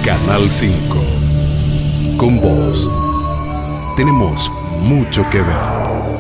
Canal 5. Con vos tenemos mucho que ver.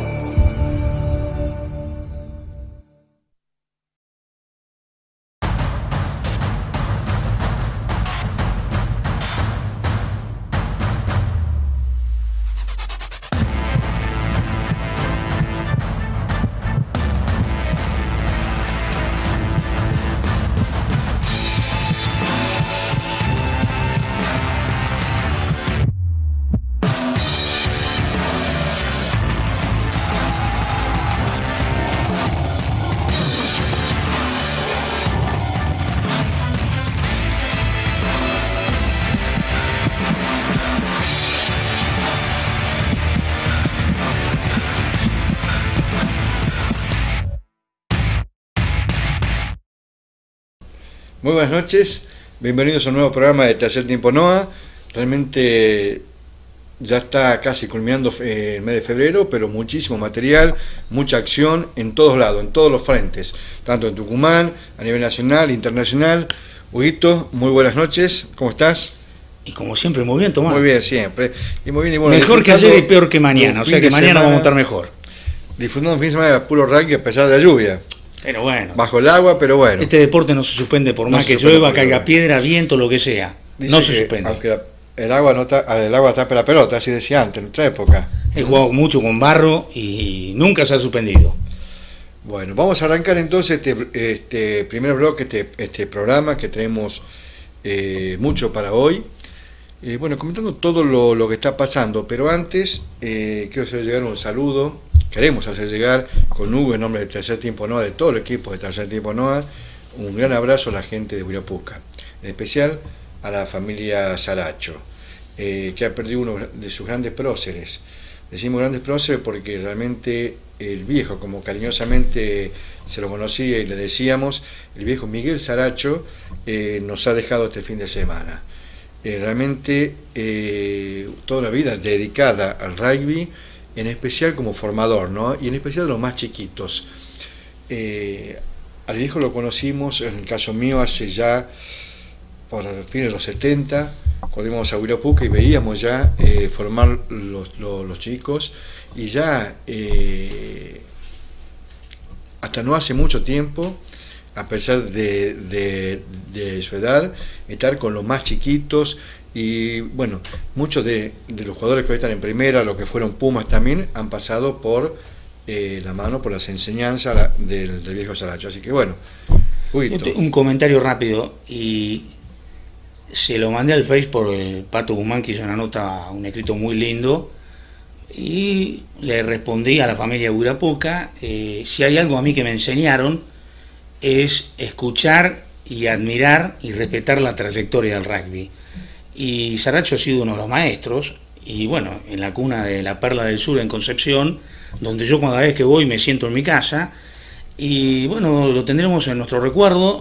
Muy buenas noches, bienvenidos a un nuevo programa de Tercer Tiempo NOA. Realmente ya está casi culminando el mes de febrero, pero muchísimo material, mucha acción en todos lados, en todos los frentes, tanto en Tucumán, a nivel nacional, internacional. Huguito, muy buenas noches, ¿cómo estás? Y como siempre, muy bien, Tomás. Muy bien, siempre. Y muy bien, y bueno, mejor que ayer y peor que mañana, o sea que mañana vamos a estar mejor. Disfrutando un fin de semana puro rugby a pesar de la lluvia. Pero bueno. Bajo el agua, pero bueno. Este deporte no se suspende por más que llueva, caiga piedra, viento, lo que sea. No se suspende. Aunque el agua tapa la pelota, así decía antes, en nuestra época. He jugado mucho con barro y nunca se ha suspendido. Bueno, vamos a arrancar entonces este primer bloque, este programa que tenemos mucho para hoy. Bueno, comentando todo lo que está pasando, pero antes quiero hacer llegar un saludo. Queremos hacer llegar con Hugo, en nombre de Tercer Tiempo NOA, de todo el equipo de Tercer Tiempo NOA, un gran abrazo a la gente de Huirapuca, en especial a la familia Saracho, que ha perdido uno de sus grandes próceres. Decimos grandes próceres porque realmente el viejo, como cariñosamente se lo conocía y le decíamos, el viejo Miguel Saracho nos ha dejado este fin de semana. Realmente toda la vida dedicada al rugby, en especial como formador, ¿no? Y en especial de los más chiquitos. Al viejo lo conocimos, en el caso mío, hace ya por fines de los 70, cuando íbamos a Huirapuca y veíamos ya formar los chicos, y ya hasta no hace mucho tiempo, a pesar de su edad, estar con los más chiquitos. Y bueno, muchos de los jugadores que hoy están en primera, los que fueron Pumas también, han pasado por la mano, por las enseñanzas del viejo Saracho. Así que bueno, un comentario rápido, y se lo mandé al Face por el Pato Guzmán, que hizo una nota, un escrito muy lindo, y le respondí a la familia Huirapuca, si hay algo a mí que me enseñaron, es escuchar y admirar y respetar la trayectoria del rugby. Y Saracho ha sido uno de los maestros, y bueno, en la cuna de la Perla del Sur en Concepción, donde yo cada vez que voy me siento en mi casa, y bueno, lo tendremos en nuestro recuerdo.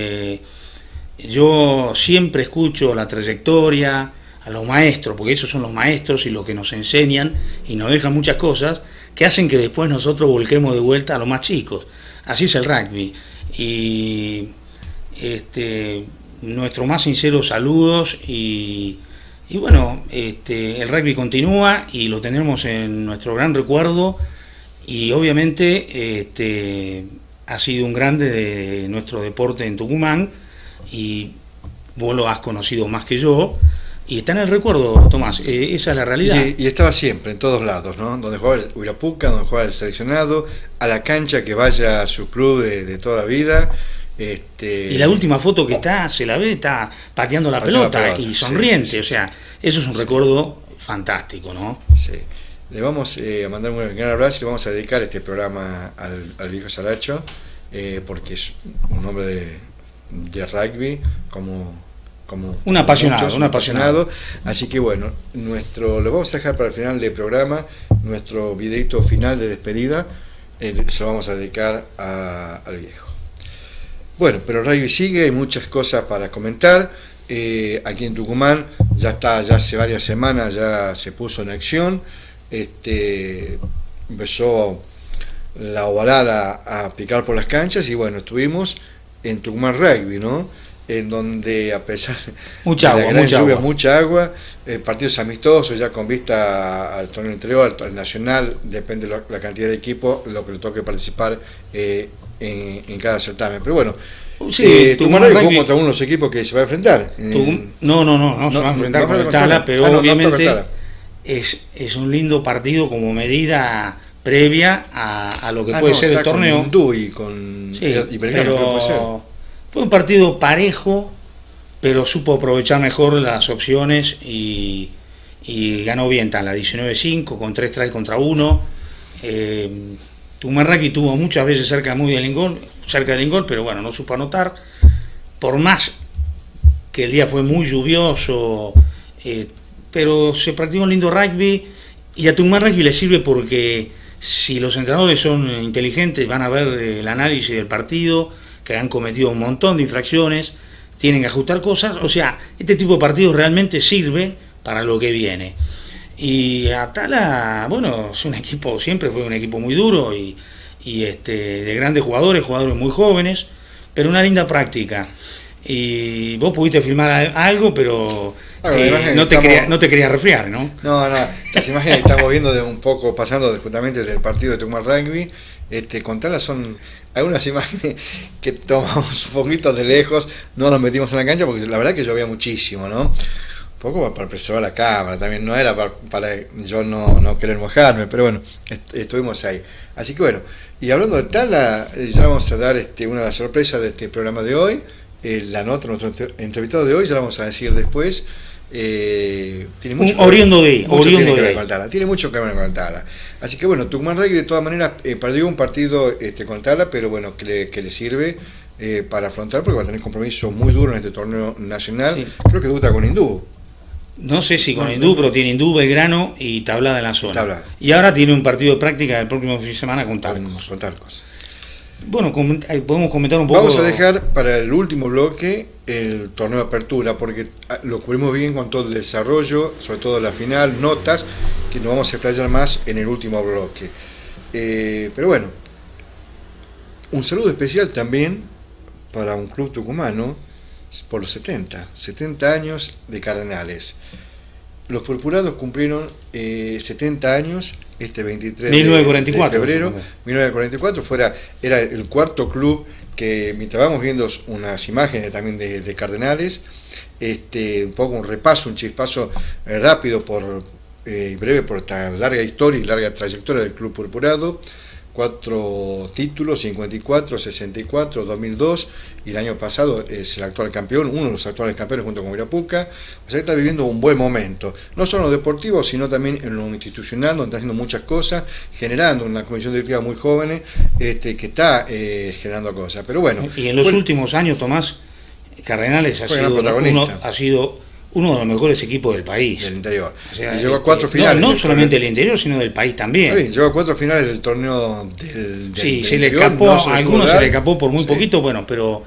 Yo siempre escucho la trayectoria, a los maestros, porque esos son los maestros y los que nos enseñan y nos dejan muchas cosas que hacen que después nosotros volquemos de vuelta a los más chicos. Así es el rugby. Y nuestros más sinceros saludos y bueno, el rugby continúa y lo tendremos en nuestro gran recuerdo, y obviamente ha sido un grande de nuestro deporte en Tucumán, y vos lo has conocido más que yo, y está en el recuerdo, Tomás, esa es la realidad. Y estaba siempre, en todos lados, ¿no? Donde jugaba el Huirapuca, donde jugaba el seleccionado, a la cancha que vaya a su club de toda la vida. Y la última foto que se la ve, está pateando la pelota y sonriente, sí, o sea, eso es un recuerdo fantástico, ¿no? Sí. Le vamos a mandar un gran abrazo y le vamos a dedicar este programa al viejo Saracho, porque es un hombre de rugby, como un apasionado. Así que bueno, lo vamos a dejar para el final del programa, nuestro videito final de despedida, se lo vamos a dedicar al viejo. Bueno, pero el rugby sigue, hay muchas cosas para comentar. Aquí en Tucumán ya hace varias semanas ya se puso en acción. Empezó la ovalada a picar por las canchas y bueno, estuvimos en Tucumán Rugby, ¿no? en donde a pesar mucha de la agua, gran mucha lluvia, agua. mucha agua, partidos amistosos ya con vista al torneo interior, al nacional, depende de la cantidad de equipos, lo que le toque participar en cada certamen. Pero bueno, Sí, Tucumán jugó contra uno de los equipos que se va a enfrentar. No se va a enfrentar con el Tala, pero obviamente es un lindo partido como medida previa a lo que puede ser el torneo. Con Hindú y con Belgrano, pero fue un partido parejo, pero supo aprovechar mejor las opciones y ganó bien Tala, 19-5 con 3 tries contra 1. Tucumán Rugby tuvo muchas veces cerca del gol, pero bueno, no supo anotar. Por más que el día fue muy lluvioso, pero se practicó un lindo rugby, y a Tucumán Rugby le sirve porque si los entrenadores son inteligentes van a ver el análisis del partido, que han cometido un montón de infracciones, tienen que ajustar cosas, o sea, este tipo de partidos realmente sirve para lo que viene. Y Atala, bueno, es un equipo, siempre fue un equipo muy duro y de grandes jugadores muy jóvenes, pero una linda práctica. Y vos pudiste filmar algo, pero no te querías resfriar, ¿no? No, las imágenes que estamos viendo de un poco, pasando justamente del partido de Tucumán Rugby, contarlas son algunas imágenes que tomamos un poquito de lejos, no nos metimos en la cancha porque la verdad que llovía muchísimo, ¿no? Un poco para preservar la cámara, también no era para yo no querer mojarme, pero bueno, estuvimos ahí. Así que bueno, y hablando de Tala, ya vamos a dar una de las sorpresas de este programa de hoy. La nota, nuestro entrevistado de hoy, ya la vamos a decir después. Tiene mucho que ver con Tala. Tiene mucho que ver con Tala. Así que bueno, Tucumán Rugby de todas maneras perdió un partido con Tala, pero bueno, que le sirve para afrontar, porque va a tener compromiso muy duro en este torneo nacional. Sí. Creo que debuta con Hindú. No sé si con Hindú, pero tiene Hindú, Belgrano y Tablada en la zona. Tablada. Y ahora tiene un partido de práctica el próximo fin de semana con Talcos. Con Talcos. Bueno, podemos comentar un poco. Vamos a dejar para el último bloque el torneo de apertura, porque lo cubrimos bien con todo el desarrollo, sobre todo la final, notas, que nos vamos a explayar más en el último bloque. Pero bueno, un saludo especial también para un club tucumano por los 70 años de Cardenales. Los purpurados cumplieron 70 años este 23 de febrero 1944. Era el cuarto club que, mientras vamos viendo unas imágenes también de Cardenales, un poco un repaso, un chispazo rápido y breve por esta larga historia y larga trayectoria del club purpurado. 4 títulos, 54, 64, 2002, y el año pasado es el actual campeón, uno de los actuales campeones junto con Virapuca. O sea que está viviendo un buen momento, no solo en lo deportivo, sino también en lo institucional, donde está haciendo muchas cosas, generando una comisión directiva muy joven, que está generando cosas. Pero bueno. Y en los últimos años, Tomás, Cardenales ha sido uno de los mejores equipos del país. Del interior. O sea, llegó a 4 finales. No solamente del interior, sino del país también. Sí, llegó a 4 finales del torneo del sí, se le escapó, a algunos se le escapó por muy poquito, bueno, pero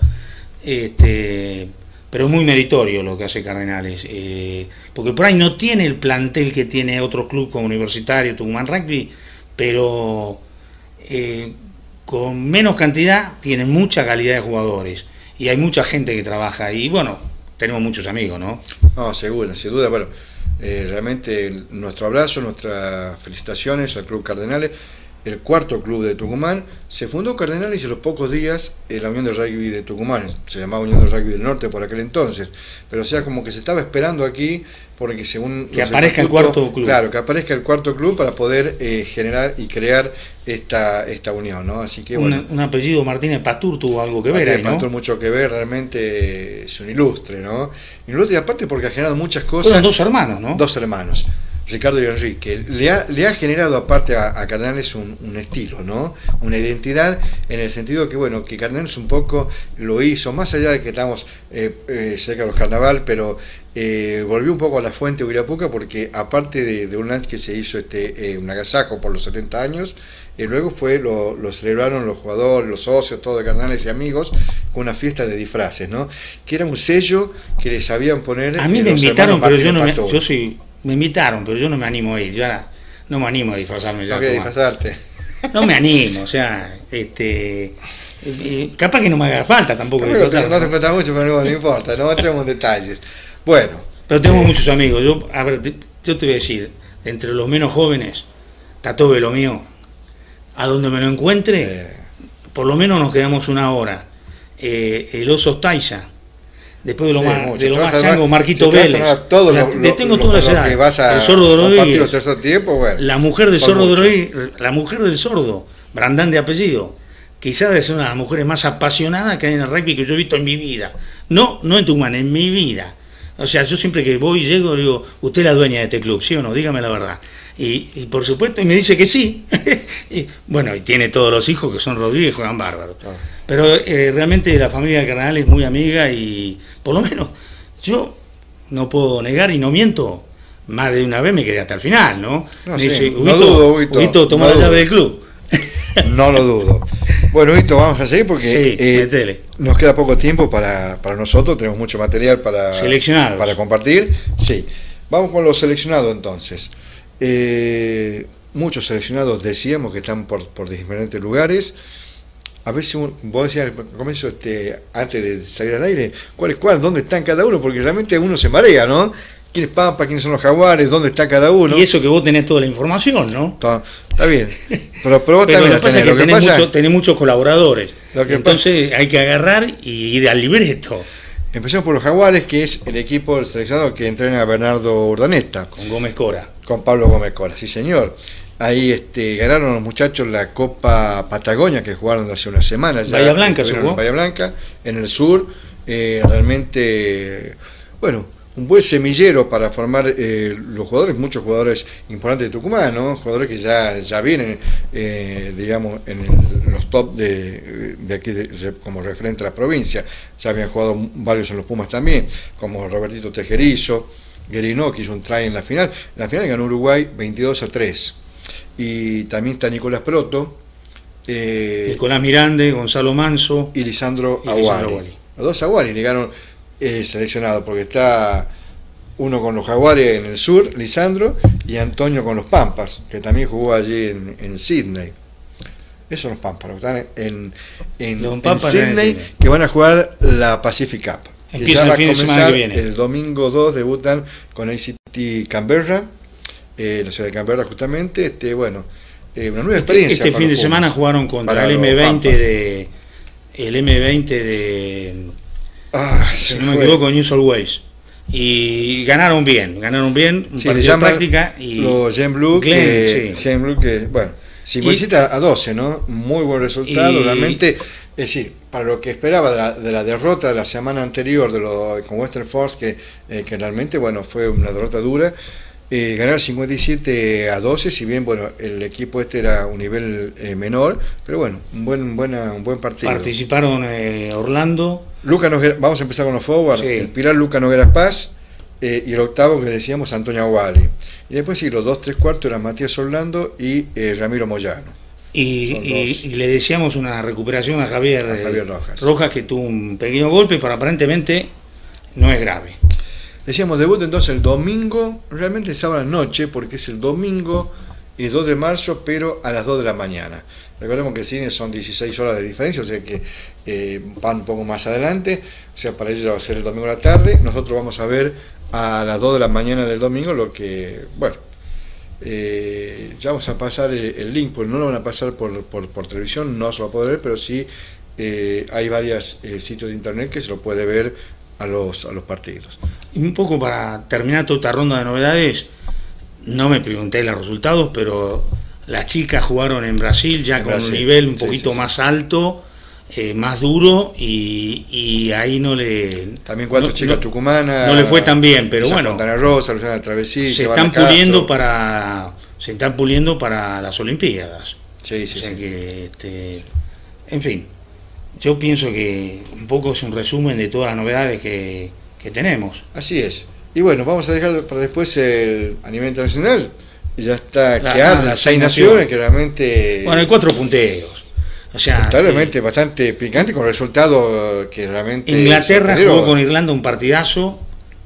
es muy meritorio lo que hace Cardenales. Porque por ahí no tiene el plantel que tiene otro club como Universitario, Tucumán Rugby, pero con menos cantidad tiene mucha calidad de jugadores. Y hay mucha gente que trabaja ahí. Bueno, tenemos muchos amigos, ¿no? No, seguro, sin duda. Bueno, realmente nuestro abrazo, nuestras felicitaciones al Club Cardenales, el cuarto club de Tucumán. Se fundó Cardenales y a los pocos días la Unión de Rugby de Tucumán, se llamaba Unión de Rugby del Norte por aquel entonces, pero o sea, como que se estaba esperando aquí, porque según que aparezca el cuarto club. Claro, que aparezca el cuarto club para poder generar y crear esta unión, ¿no? Así que bueno. Un apellido Martínez Pastur tuvo algo que ver ahí, ¿no? Pastur mucho que ver, realmente es un ilustre, ¿no? Ilustre, y aparte porque ha generado muchas cosas. Fueron 2 hermanos, ¿no? 2 hermanos. Ricardo y Enrique, le ha generado aparte a Cardenales un estilo, ¿no? Una identidad, en el sentido que, bueno, que Cardenales un poco lo hizo, más allá de que estamos cerca de los carnaval, pero volvió un poco a la fuente de Virapuca, porque aparte de un año que se hizo un agasajo por los 70 años, luego lo celebraron los jugadores, los socios, todos de Cardenales y amigos, con una fiesta de disfraces, ¿no? Que era un sello que les sabían poner. A mí me invitaron, pero me invitaron, pero yo no me animo a ir. Yo no me animo a disfrazarme ya. No quería disfrazarte. No me animo, o sea, Capaz que no me haga falta tampoco. No te cuesta mucho, pero no importa, no entremos en detalles. Bueno. Pero tengo muchos amigos. Yo te voy a decir, entre los menos jóvenes, Tato lo mío, a donde me lo encuentre, por lo menos nos quedamos una hora. El Oso Taiza. Después de lo más chango, Marquito Vélez. Tengo todas las edades. El Sordo Doroí, bueno, la mujer del Sordo Doroí, la mujer del Sordo, Brandán de apellido, quizás es una de las mujeres más apasionadas que hay en el rugby que yo he visto en mi vida. No en Tucumán, en mi vida. O sea, yo siempre que voy y llego digo, usted es la dueña de este club, ¿sí o no? Dígame la verdad. Y por supuesto, y me dice que sí. Y tiene todos los hijos que son Rodríguez, juegan bárbaros. Pero realmente la familia de Cardenal es muy amiga y por lo menos yo no puedo negar y no miento, más de una vez me quedé hasta el final, ¿no? Me dice, no dudo, Huguito, toma la llave del club. No lo dudo. Bueno, Huguito, vamos a seguir porque nos queda poco tiempo para nosotros, tenemos mucho material para compartir. Sí, vamos con los seleccionados entonces. Muchos seleccionados decíamos que están por diferentes lugares. A ver si vos decías al comienzo, antes de salir al aire, ¿cuál es cuál? ¿Dónde están cada uno? Porque realmente uno se marea, ¿no? ¿Quién es Pampa? ¿Quiénes son los Jaguares? ¿Dónde está cada uno? Y eso que vos tenés toda la información, ¿no? Está bien. Pero vos también la tenés. Lo que pasa es que tenés muchos colaboradores. Entonces hay que agarrar y ir al libreto. Empecemos por los Jaguares, que es el equipo del seleccionado que entrena a Bernardo Urdaneta. Con Gómez Cora. Con Pablo Gómez Cora, sí señor. Ahí ganaron los muchachos la Copa Patagonia que jugaron hace unas semanas. Bahía Blanca se jugó. En Bahía Blanca, en el sur. Realmente, bueno, un buen semillero para formar los jugadores, muchos jugadores importantes de Tucumán, ¿no? Jugadores que ya vienen, digamos, en los top de aquí como referente a la provincia. Ya habían jugado varios en los Pumas también, como Robertito Tejerizo, Guerino, que hizo un try en la final. En la final ganó Uruguay 22-3. Y también está Nicolás Proto, Nicolás Mirande, Gonzalo Manso y Lisandro Aguari. Los dos Aguari llegaron seleccionados, porque está uno con los Jaguares en el sur, Lisandro, y Antonio con los Pampas, que también jugó allí en Sydney. Esos son los Pampas, los que están en Sydney, que van a jugar la Pacific Cup. Empieza el fin de semana que viene. El domingo 2 debutan con ACT Canberra, la ciudad de Canberra justamente. Una nueva experiencia. Este fin de semana jugaron contra el M20 de si no me equivoco, New South Wales, y ganaron bien, un partido de práctica, y los Gen Blue, que bueno, 50 a 12, ¿no? Muy buen resultado, realmente. Es decir, para lo que esperaba de la derrota de la semana anterior con Western Force, que realmente, bueno, fue una derrota dura. Ganar 57 a 12, si bien bueno, el equipo era un nivel menor, pero bueno, un buen partido. Participaron Orlando. Vamos a empezar con los forward. Sí. El pilar Luca Nogueras Paz, y el octavo que decíamos Antonio Aguali. Y después sí, los 2 3/4 eran Matías Orlando y Ramiro Moyano. Y le decíamos una recuperación a Javier Rojas, que tuvo un pequeño golpe, pero aparentemente no es grave. Decíamos, debut entonces el domingo, realmente el sábado a la noche, porque es el domingo y 2 de marzo, pero a las 2 de la mañana. Recordemos que el cine son 16 horas de diferencia, o sea que van un poco más adelante, o sea, para ellos ya va a ser el domingo a la tarde. Nosotros vamos a ver a las 2 de la mañana del domingo lo que, bueno, ya vamos a pasar el link, porque no lo van a pasar por televisión, no se lo va a poder ver, pero sí hay varios sitios de internet que se lo puede ver a los partidos. Y un poco para terminar toda esta ronda de novedades, no me pregunté los resultados, pero las chicas jugaron en Brasil ya con un nivel un poquito más alto, más duro, y ahí no le... También 4 chicas tucumanas. No le fue tan bien, pero bueno. Fontana Rosa, Luciana Travesí, se están puliendo para las Olimpiadas. Sí. En fin, yo pienso que un poco es un resumen de todas las novedades que tenemos. Así es. Y bueno, vamos a dejar para después a nivel internacional. Y ya está quedando las 6 naciones que realmente... Bueno, hay 4 punteros. O sea, realmente bastante picante, con resultados que realmente... Inglaterra jugó con Irlanda un partidazo.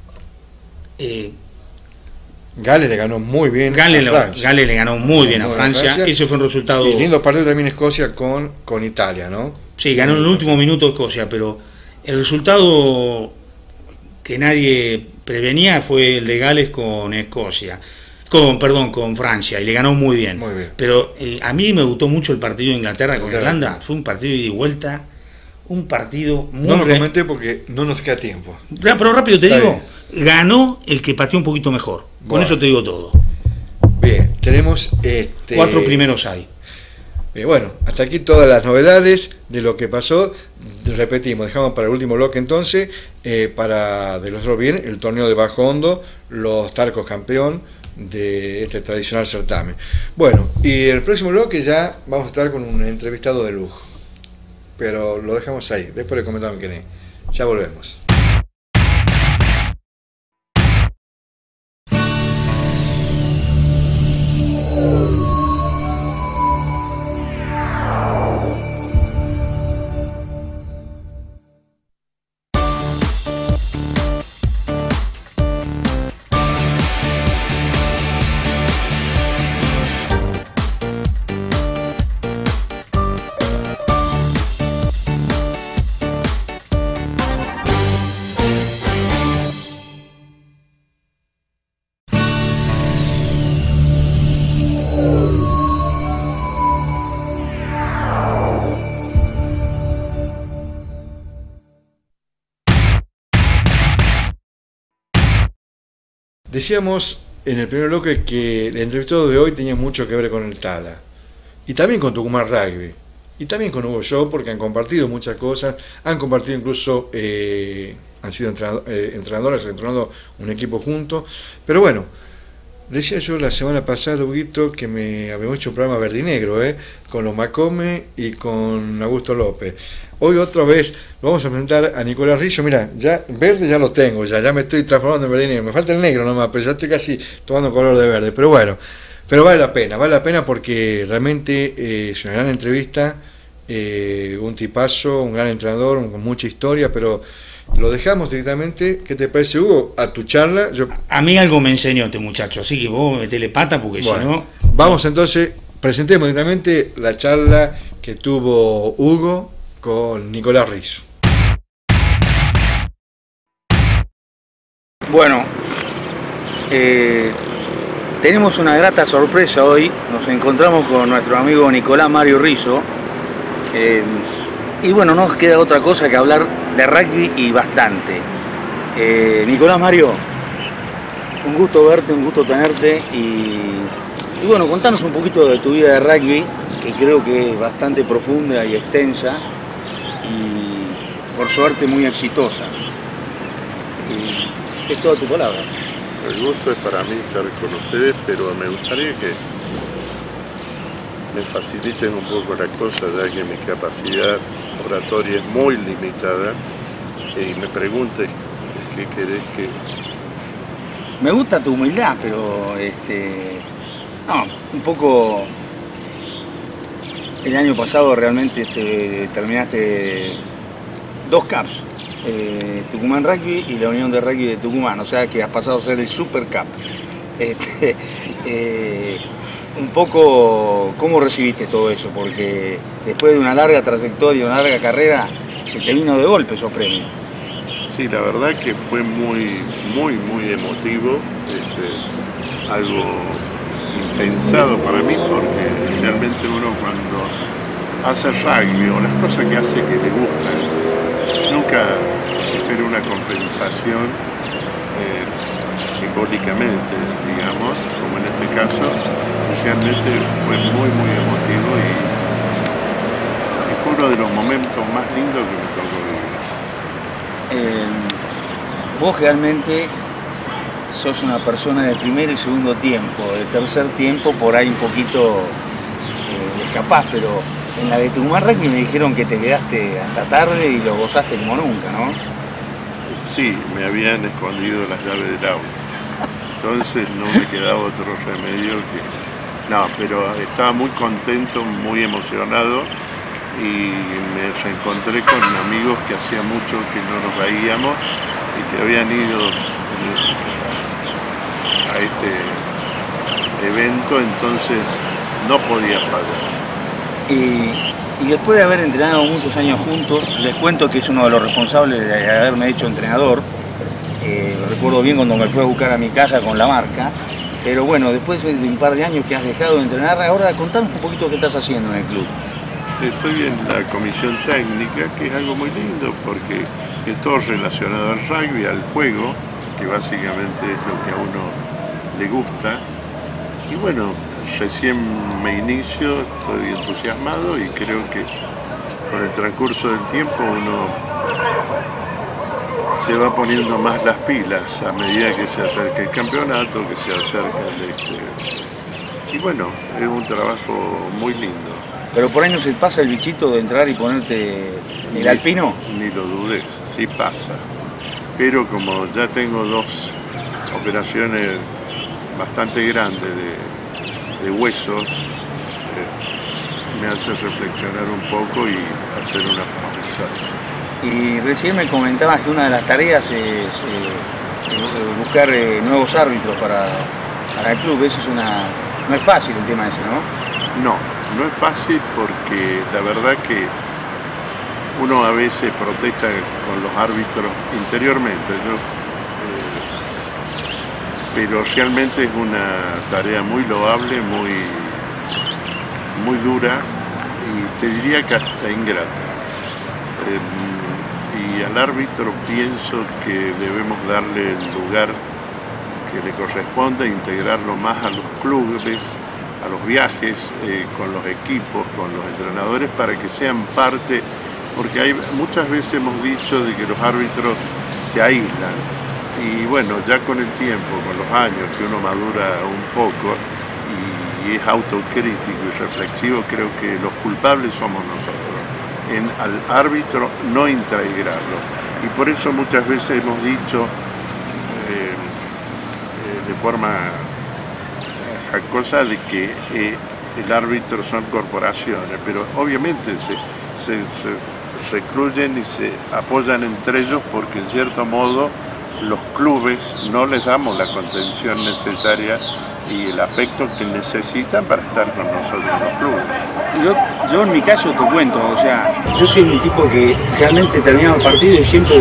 Gales le ganó muy bien Gales le ganó muy bien a Francia. Ese fue un resultado... Y lindo partido también Escocia con Italia, ¿no? Sí, ganó en el último minuto Escocia, pero el resultado que nadie prevenía fue el de Gales con Escocia. Con Francia, y le ganó muy bien. Muy bien. Pero a mí me gustó mucho el partido de Inglaterra con Irlanda. Fue un partido de ida y vuelta, un partido muy... No lo comenté porque no nos queda tiempo. Pero rápido te digo, ganó el que pateó un poquito mejor. Con Bueno. eso te digo todo. Bien, tenemos... 4 primeros hay. Bueno, hasta aquí todas las novedades de lo que pasó. Repetimos, dejamos para el último bloque entonces, para de los otros bien, el torneo de bajo hondo, los Talcos campeón de este tradicional certamen. Bueno, y el próximo bloque ya vamos a estar con un entrevistado de lujo, pero lo dejamos ahí, después le comentamos quién es. Ya volvemos. Decíamos en el primer bloque que el entrevistado de hoy tenía mucho que ver con el Tala, y también con Tucumán Rugby, y también con Hugo Show, porque han compartido muchas cosas, han compartido incluso, han sido entrenadores, han entrenado un equipo juntos. Pero bueno, decía yo la semana pasada, Huguito, que me habíamos hecho un programa verde y negro, con los Macome y con Augusto López. Hoy otra vez lo vamos a presentar a Nicolás Rizzo. Mira, ya verde ya lo tengo, ya me estoy transformando en verde y negro. Me falta el negro nomás, pero ya estoy casi tomando color de verde. Pero bueno, pero vale la pena porque realmente es una gran entrevista, un tipazo, un gran entrenador, con mucha historia, pero lo dejamos directamente. ¿Qué te parece, Hugo? A tu charla. A mí algo me enseñó este muchacho, así que vos metele pata porque bueno, si no... Vamos entonces, presentemos directamente la charla que tuvo Hugo con Nicolás Rizzo. Bueno, tenemos una grata sorpresa hoy. Nos encontramos con nuestro amigo Nicolás Mario Rizzo. Y bueno, no nos queda otra cosa que hablar de rugby y bastante. Nicolás Mario, un gusto verte, un gusto tenerte. Y bueno, contanos un poquito de tu vida de rugby, que creo que es bastante profunda y extensa. Y por suerte muy exitosa. Y es toda tu palabra. El gusto es para mí estar con ustedes, pero me gustaría que me faciliten un poco la cosa, ya que mi capacidad oratoria es muy limitada, y me preguntes qué querés que... Me gusta tu humildad, pero no, un poco... El año pasado realmente terminaste 2 caps, Tucumán Rugby y la Unión de Rugby de Tucumán, o sea que has pasado a ser el Super Cup. Un poco, ¿cómo recibiste todo eso? Porque después de una larga trayectoria, una larga carrera, se te vino de golpe esos premios. Sí, la verdad que fue muy emotivo, algo impensado para mí, porque realmente uno cuando hace rugby o las cosas que hace que le gustan, nunca espera una compensación simbólicamente, digamos, como en este caso. Realmente fue muy emotivo y fue uno de los momentos más lindos que me tocó vivir. Vos realmente sos una persona de primer y segundo tiempo, de tercer tiempo por ahí un poquito escapás, pero en la de Tucumán Rugby me dijeron que te quedaste hasta tarde y lo gozaste como nunca, ¿no? Sí, me habían escondido las llaves del auto, entonces no me quedaba otro remedio que... No, pero estaba muy contento, muy emocionado, y me reencontré con amigos que hacía mucho que no nos veíamos y que habían ido a este evento, entonces no podía fallar. Y Y después de haber entrenado muchos años juntos, les cuento que es uno de los responsables de haberme hecho entrenador. Recuerdo bien cuando me fue a buscar a mi casa con la marca. Pero bueno, después de un par de años que has dejado de entrenar, ahora contanos un poquito qué estás haciendo en el club. Estoy en la comisión técnica, que es algo muy lindo porque es todo relacionado al rugby, al juego, que básicamente es lo que a uno le gusta. Y bueno, recién me inicio, estoy entusiasmado y creo que con el transcurso del tiempo uno se va poniendo más las pilas a medida que se acerca el campeonato, que se acerca y bueno, es un trabajo muy lindo. Pero por ahí no se pasa el bichito de entrar y ponerte el alpino. Ni lo dudes, sí pasa. Pero como ya tengo 2 operaciones bastante grandes de huesos, me hace reflexionar un poco y hacer una pausa. Y recién me comentabas que una de las tareas es buscar nuevos árbitros para el club. Eso no es fácil el tema ese, ¿no? No es fácil porque la verdad que uno a veces protesta con los árbitros interiormente, pero realmente es una tarea muy loable, muy dura y te diría que hasta ingrata. Y al árbitro pienso que debemos darle el lugar que le corresponde, integrarlo más a los clubes, a los viajes, con los equipos, con los entrenadores, para que sean parte, porque muchas veces hemos dicho de que los árbitros se aíslan, y bueno, ya con el tiempo, con los años, que uno madura un poco y es autocrítico y reflexivo, creo que los culpables somos nosotros, al árbitro no integrarlo, y por eso muchas veces hemos dicho de forma jacosa de que el árbitro son corporaciones, pero obviamente se recluyen y se apoyan entre ellos porque en cierto modo los clubes no les damos la contención necesaria y el afecto que necesitan para estar con nosotros en los clubes. Yo en mi caso te cuento, o sea, yo soy un tipo que realmente terminaba el partido y siempre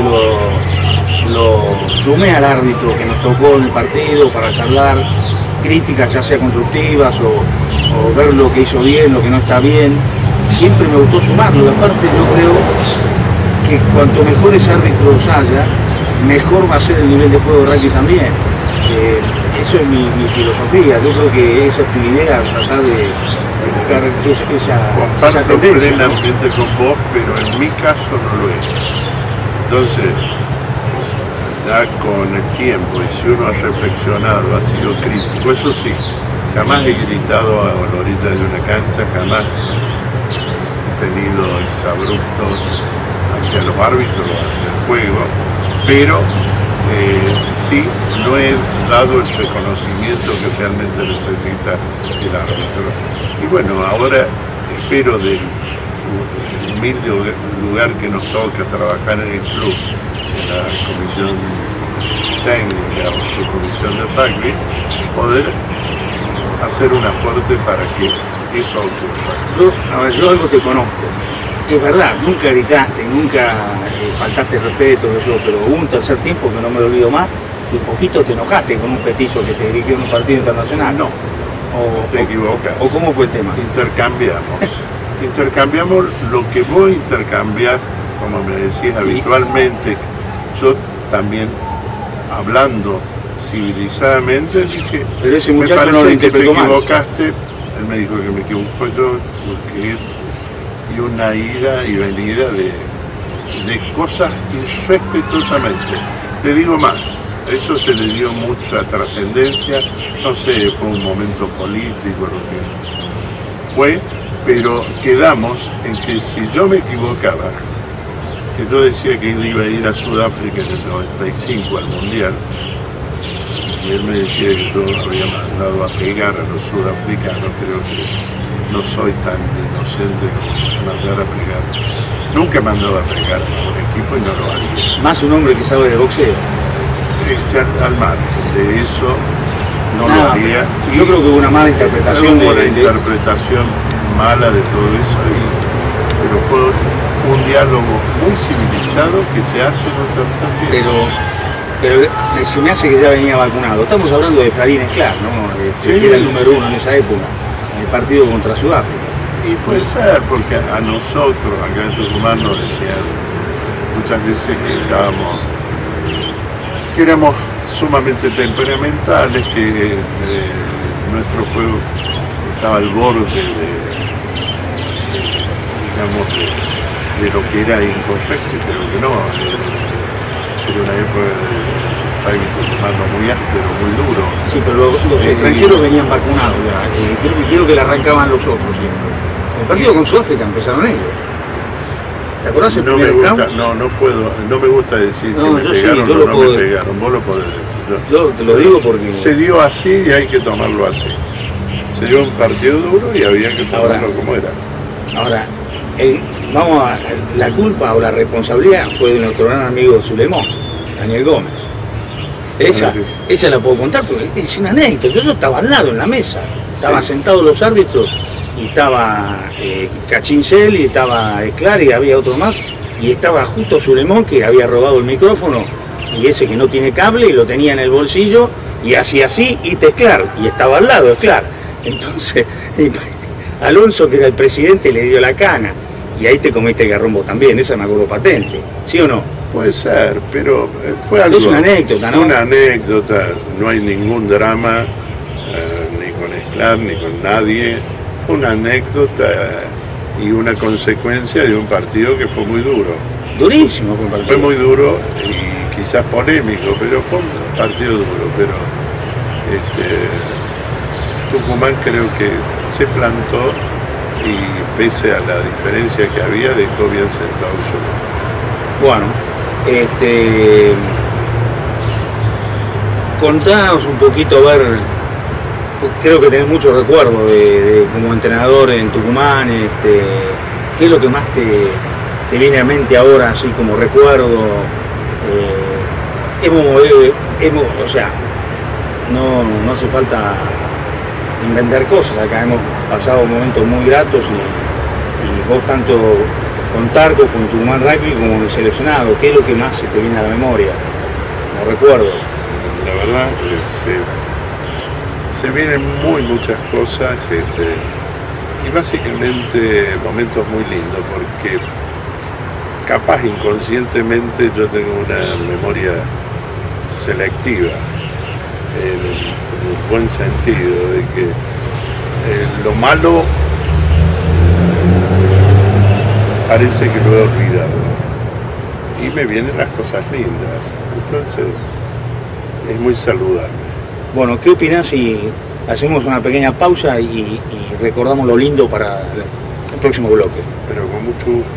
lo sumé al árbitro que nos tocó en el partido para charlar, críticas ya sea constructivas o ver lo que hizo bien, lo que no está bien. Siempre me gustó sumarlo, y aparte yo creo que cuanto mejores árbitros haya, mejor va a ser el nivel de juego de rugby también. Eso es mi filosofía, yo creo que esa es tu idea, tratar de buscar esa tendencia. Plenamente, ¿no?, con vos, pero en mi caso no lo es. Entonces, ya con el tiempo, y si uno ha reflexionado, ha sido crítico, eso sí, jamás he gritado a la orilla de una cancha, jamás he tenido exabruptos hacia los árbitros, hacia el juego, pero sí no he dado el reconocimiento que realmente necesita el árbitro. Y bueno, ahora espero del humilde lugar que nos toca trabajar en el club, en la comisión técnica o subcomisión de rugby, poder hacer un aporte para que eso ocurra. Yo algo te conozco. Es verdad, nunca gritaste, nunca faltaste respeto, eso, pero hubo un tercer tiempo que no me lo olvido más, que un poquito te enojaste con un petizo que te dirigió en un partido internacional. No, te equivocas. ¿O cómo fue el tema? Intercambiamos lo que vos intercambiás, como me decís habitualmente. Yo también, hablando civilizadamente, dije, pero ese me muchacho parece no lo que te mal. equivocaste. Él me dijo que me equivoco yo, porque y una ida y venida de cosas irrespetuosamente. Te digo más, eso se le dio mucha trascendencia, no sé, fue un momento político lo que fue, pero quedamos en que si yo me equivocaba, que yo decía que iba a ir a Sudáfrica en el 95 al Mundial, y él me decía que yo había mandado a pegar a los sudafricanos, creo que no soy tan inocente como mandar a pegar. Nunca he mandado a pegar a un equipo y no lo haría. Más un hombre que sabe de boxeo. Al margen de eso, no lo haría. Yo creo que hubo una mala interpretación. Hubo una interpretación mala de todo eso pero fue un diálogo muy civilizado que se hace en un tercer tiempo. Pero se me hace que ya venía vacunado. Estamos hablando de Clarín Esclar, ¿no? Sí, que era el número 1 en esa época, en el partido contra Sudáfrica. Y puede ser, porque a nosotros, acá en Tucumán, nos decían muchas veces que éramos sumamente temperamentales, que nuestro juego estaba al borde de lo que era incorrecto, y creo que no. Era una época de tucumano muy áspero, muy duro. Sí, pero los extranjeros venían vacunados ya. Quiero que le arrancaban los otros siempre. El partido con Sudáfrica empezaron ellos. ¿Te acordás el primer campo? No me gusta decir que me pegaron o no me pegaron. Vos lo podés decir. Yo te lo digo porque... Se dio así y hay que tomarlo así. Se dio un partido duro y había que tomarlo como era. Ahora, la culpa o la responsabilidad fue de nuestro gran amigo Zulemón, Daniel Gómez. Esa la puedo contar porque es una anécdota. Yo estaba al lado en la mesa. Estaban sentados los árbitros y estaba Cachincel y estaba Esclar y había otro más. Y estaba justo Zulemón, que había robado el micrófono, y ese que no tiene cable y lo tenía en el bolsillo y hacía así y Esclar. Y estaba al lado Esclar. Entonces, Alonso, que era el presidente, le dio la cana. Y ahí te comiste el garrón vos también, esa me acuerdo patente, ¿sí o no? Puede ser, pero fue algo... Es una anécdota, ¿no? Una anécdota, no hay ningún drama, ni con Esclar, ni con nadie. Fue una anécdota y una consecuencia de un partido que fue muy duro. Durísimo fue un partido. Fue muy duro y quizás polémico, pero fue un partido duro, pero Tucumán creo que se plantó y pese a la diferencia que había, dejó bien sentado su... Bueno, contanos un poquito, a ver, creo que tenés muchos recuerdos de como entrenador en Tucumán, ¿qué es lo que más te viene a mente ahora, así como recuerdo? O sea, no hace falta inventar cosas, acá hemos pasado momentos muy gratos y vos tanto con Tarco, con Tucumán Rugby como en el seleccionado, ¿qué es lo que más se te viene a la memoria? No recuerdo. La verdad, se vienen muchas cosas y básicamente momentos muy lindos, porque capaz inconscientemente yo tengo una memoria selectiva, en el buen sentido de que lo malo parece que lo he olvidado y me vienen las cosas lindas, entonces es muy saludable. Bueno, ¿qué opinás si hacemos una pequeña pausa y recordamos lo lindo para el próximo bloque? Pero con mucho gusto.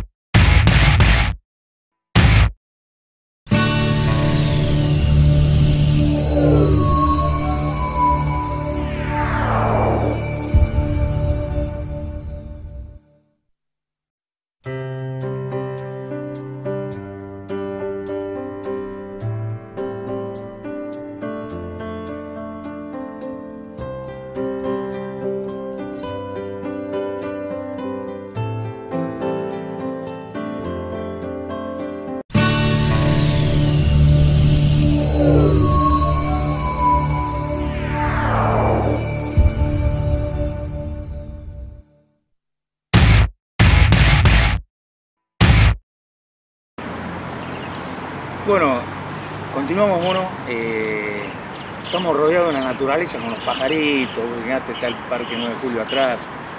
Bueno, continuamos, mono. Estamos rodeados de la naturaleza con los pajaritos, está el Parque 9 de Julio atrás.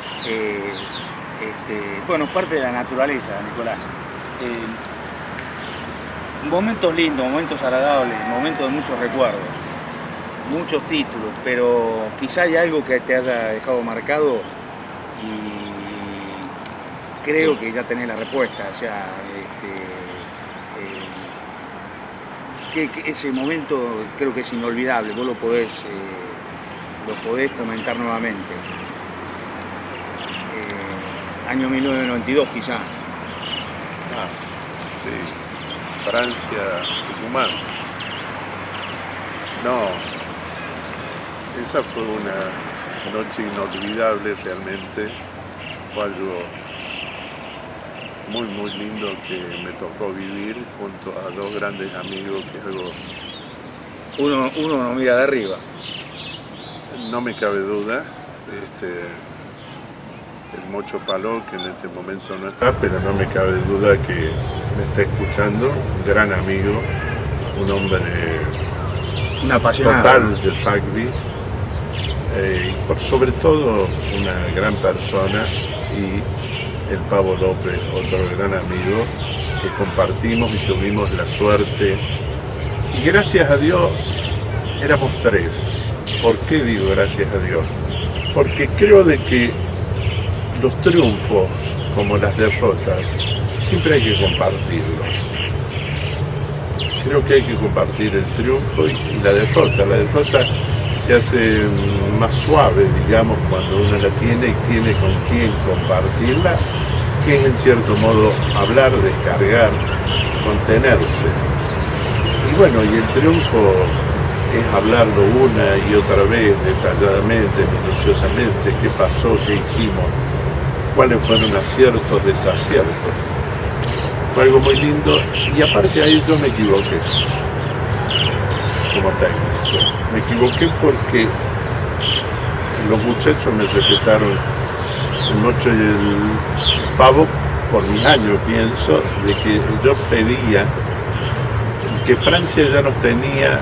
Bueno, parte de la naturaleza, Nicolás. Momentos lindos, momentos agradables, momentos de muchos recuerdos, muchos títulos, pero quizá hay algo que te haya dejado marcado y creo que ya tenés la respuesta. O sea, que ese momento creo que es inolvidable, vos lo podés comentar nuevamente. Año 1992 quizá. Sí, Francia, Tucumán. No, esa fue una noche inolvidable realmente, fue algo muy lindo que me tocó vivir junto a dos grandes amigos, que es algo... Uno no mira de arriba. No me cabe duda. El Mocho Paló, que en este momento no está, pero no me cabe duda que me está escuchando, un gran amigo, un hombre Un apasionado. total de rugby, y por sobre todo una gran persona, y el Pavo López, otro gran amigo, que compartimos y tuvimos la suerte, y gracias a Dios éramos tres. ¿Por qué digo gracias a Dios? Porque creo de que los triunfos, como las derrotas, siempre hay que compartirlos. Creo que hay que compartir el triunfo y la derrota. La derrota se hace más suave, digamos, cuando uno la tiene y tiene con quién compartirla, que es en cierto modo hablar, descargar, contenerse. Y bueno, y el triunfo es hablarlo una y otra vez, detalladamente, minuciosamente, qué pasó, qué hicimos, cuáles fueron aciertos, desaciertos. Fue algo muy lindo, y aparte ahí yo me equivoqué como técnico. Me equivoqué porque los muchachos me respetaron el Mocho y el Pavo por mis años, pienso, de que yo pedía que Francia ya nos tenía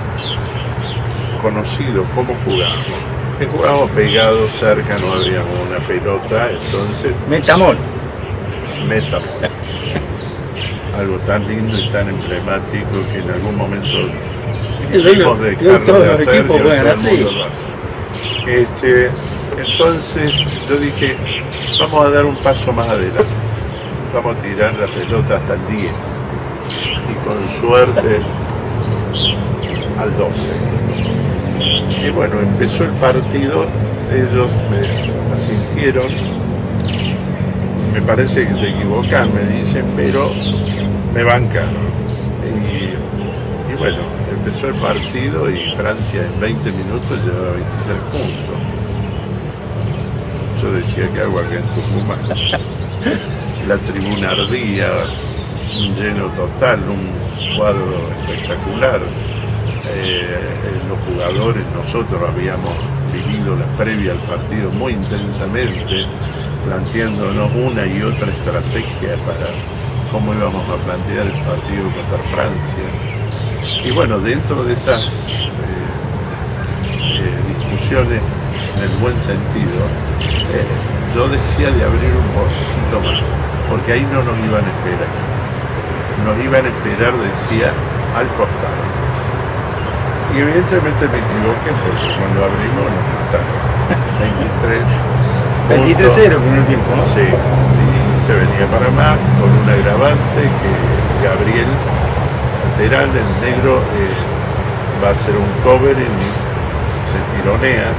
conocido cómo jugábamos. Que jugábamos pegados, cerca, no abríamos una pelota, entonces... Metamol. Algo tan lindo y tan emblemático que en algún momento quisimos dejarlo de hacer, y todo el mundo lo hace. Entonces yo dije, vamos a dar un paso más adelante, vamos a tirar la pelota hasta el 10 y con suerte al 12. Y bueno, empezó el partido, ellos me asintieron, me parece que te equivocas, me dicen, pero me bancaron. Y bueno, empezó el partido y Francia en 20 minutos llevaba 23 puntos. Yo decía, ¿qué hago acá en Tucumán? La tribuna ardía, un lleno total, un cuadro espectacular. Los jugadores, nosotros habíamos vivido la previa al partido muy intensamente, planteándonos una y otra estrategia para cómo íbamos a plantear el partido contra Francia. Y bueno, dentro de esas discusiones en el buen sentido, yo decía de abrir un poquito más, porque ahí no nos iban a esperar. Nos iban a esperar, decía, al costado. Y evidentemente me equivoqué, porque cuando abrimos nos mataron. 23-0 primer tiempo, ¿no? Sí, y se venía para más con un agravante que Gabriel, lateral, el negro, va a hacer un cover y se tironea.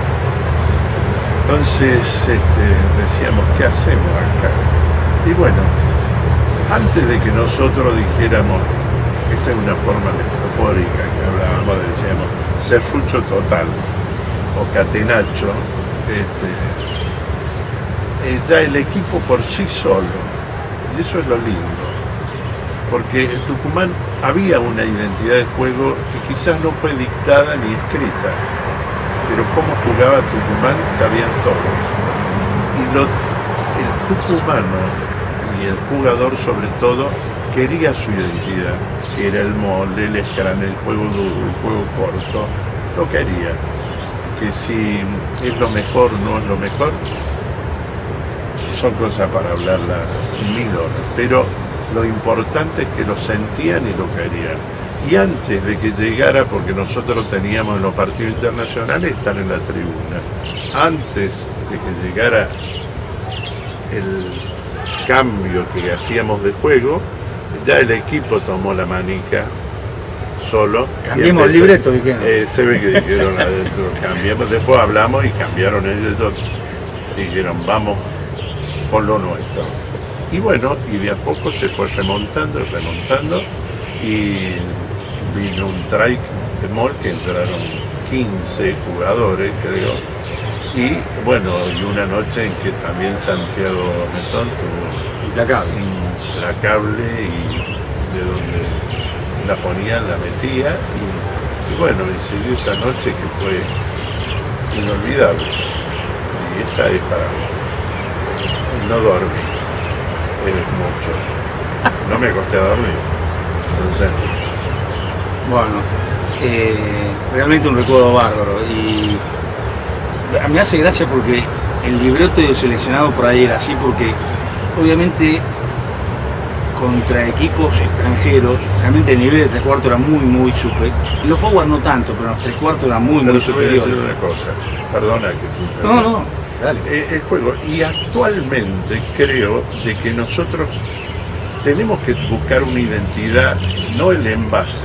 Entonces decíamos, ¿qué hacemos acá? Y bueno, antes de que nosotros dijéramos, esta es una forma metafórica que hablábamos, decíamos, serrucho total o catenacho, ya el equipo por sí solo, y eso es lo lindo, porque en Tucumán había una identidad de juego que quizás no fue dictada ni escrita, pero cómo jugaba Tucumán sabían todos, y el tucumano y el jugador sobre todo quería su identidad, que era el molde, el escrán, el juego duro, el juego corto, lo quería. Que si es lo mejor, no es lo mejor, son cosas para hablarla mil horas, pero lo importante es que lo sentían y lo querían. Y antes de que llegara, porque nosotros teníamos en los partidos internacionales estar en la tribuna, antes de que llegara el cambio que hacíamos de juego, ya el equipo tomó la manija solo. Cambiemos el libreto, dijeron. Se ve que dijeron adentro, cambiamos, después hablamos y cambiaron ellos, dijeron, vamos con lo nuestro. Y bueno, y de a poco se fue remontando, y vino un trike de mall que entraron 15 jugadores, creo. Y bueno, y una noche en que también Santiago Mesón tuvo implacable, y de donde la ponían, la metía, y bueno, y se dio esa noche que fue inolvidable. Y esta es para no dormir, es mucho. No me acosté a dormir, entonces es mucho. Bueno, realmente un recuerdo bárbaro, y me hace gracia porque el libreto seleccionado por ahí era así, porque obviamente contra equipos extranjeros, realmente el nivel de tres cuartos era muy superior. Los forward no tanto, pero los tres cuartos eran muy superior. Voy a decir una cosa, perdona que tú No, dale. El juego, y actualmente creo de que nosotros tenemos que buscar una identidad, no el envase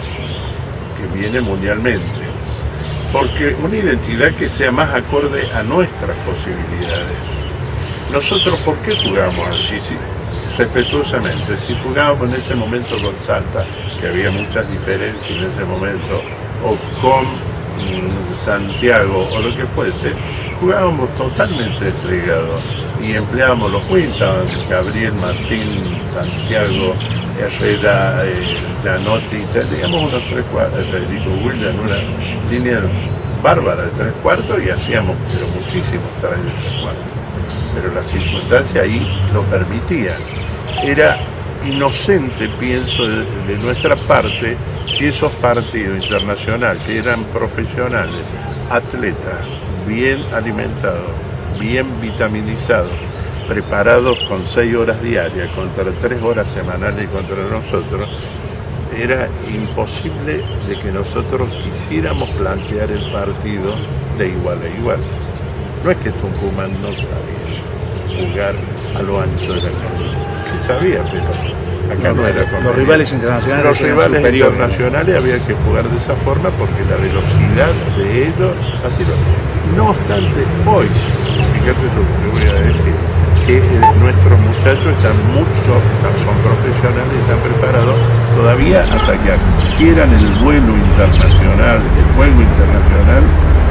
que viene mundialmente, porque una identidad que sea más acorde a nuestras posibilidades. Nosotros, ¿por qué jugamos así? Sí, respetuosamente, si jugábamos en ese momento con Salta, que había muchas diferencias en ese momento, o con Santiago, o lo que fuese, jugábamos totalmente desplegados y empleábamos los Quintas, Gabriel, Martín, Santiago, Herrera, Gianotti, teníamos unos tres cuartos, Federico William, una línea bárbara de tres cuartos, y hacíamos pero muchísimos trajes de tres cuartos. Pero la circunstancia ahí lo permitía. Era inocente, pienso, de nuestra parte, si esos partidos internacionales, que eran profesionales, atletas, bien alimentados, bien vitaminizados, preparados con 6 horas diarias, contra 3 horas semanales contra nosotros, era imposible de que nosotros quisiéramos plantear el partido de igual a igual. No es que Tucumán no sabía jugar a lo ancho de la cancha, sí sabía, pero acá no era como los rivales internacionales. Los rivales internacionales había que jugar de esa forma porque la velocidad de ellos, así lo. No obstante, hoy, fíjate lo que te voy a decir, que nuestros muchachos son profesionales, están preparados todavía hasta que adquieran el vuelo internacional, el juego internacional.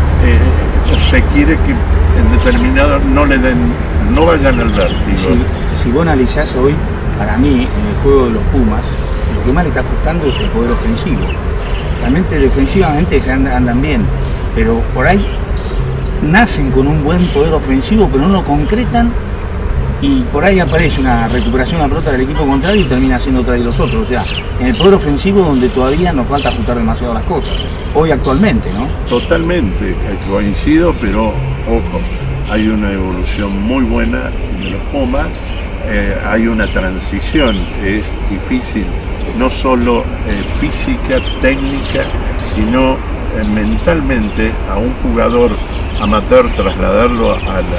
Se quiere que en determinado no vayan al vértigo. Si vos analizás hoy, para mí, en el juego de los Pumas, lo que más le está costando es el poder ofensivo. Realmente defensivamente andan bien, pero por ahí nacen con un buen poder ofensivo, pero no lo concretan, y por ahí aparece una recuperación de la pelota del equipo contrario y termina siendo otra de los otros. O sea, en el poder ofensivo donde todavía nos falta ajustar demasiado las cosas, hoy actualmente, ¿no? Totalmente, coincido, pero ojo, hay una evolución muy buena de los Pumas, hay una transición, es difícil, no solo física, técnica, sino mentalmente a un jugador amateur trasladarlo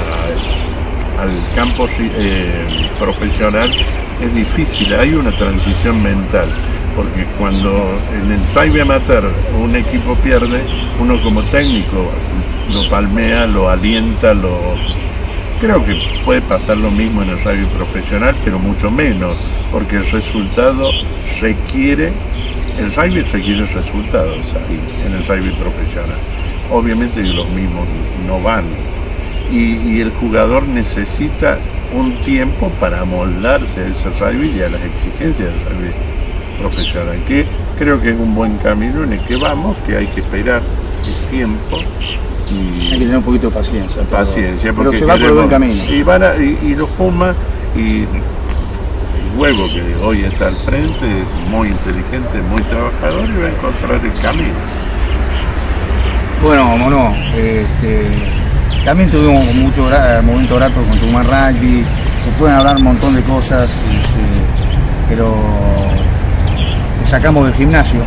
al campo profesional es difícil, hay una transición mental, porque cuando en el rugby amateur un equipo pierde, uno como técnico lo palmea, lo alienta, creo que puede pasar lo mismo en el rugby profesional, pero mucho menos, porque el resultado requiere, el rugby requiere resultados ahí, en el rugby profesional. Obviamente los mismos no van. Y el jugador necesita un tiempo para amoldarse a ese rugby y a las exigencias del rugby profesional, que creo que es un buen camino en el que vamos, que hay que esperar el tiempo. Y hay que tener un poquito de paciencia. Porque se va por el buen camino. Y los Pumas, y el Huevo, que hoy está al frente, es muy inteligente, muy trabajador, y va a encontrar el camino. Bueno, Mono, también tuvimos mucho momento grato con Tucumán Rugby, se pueden hablar un montón de cosas, pero sacamos del gimnasio,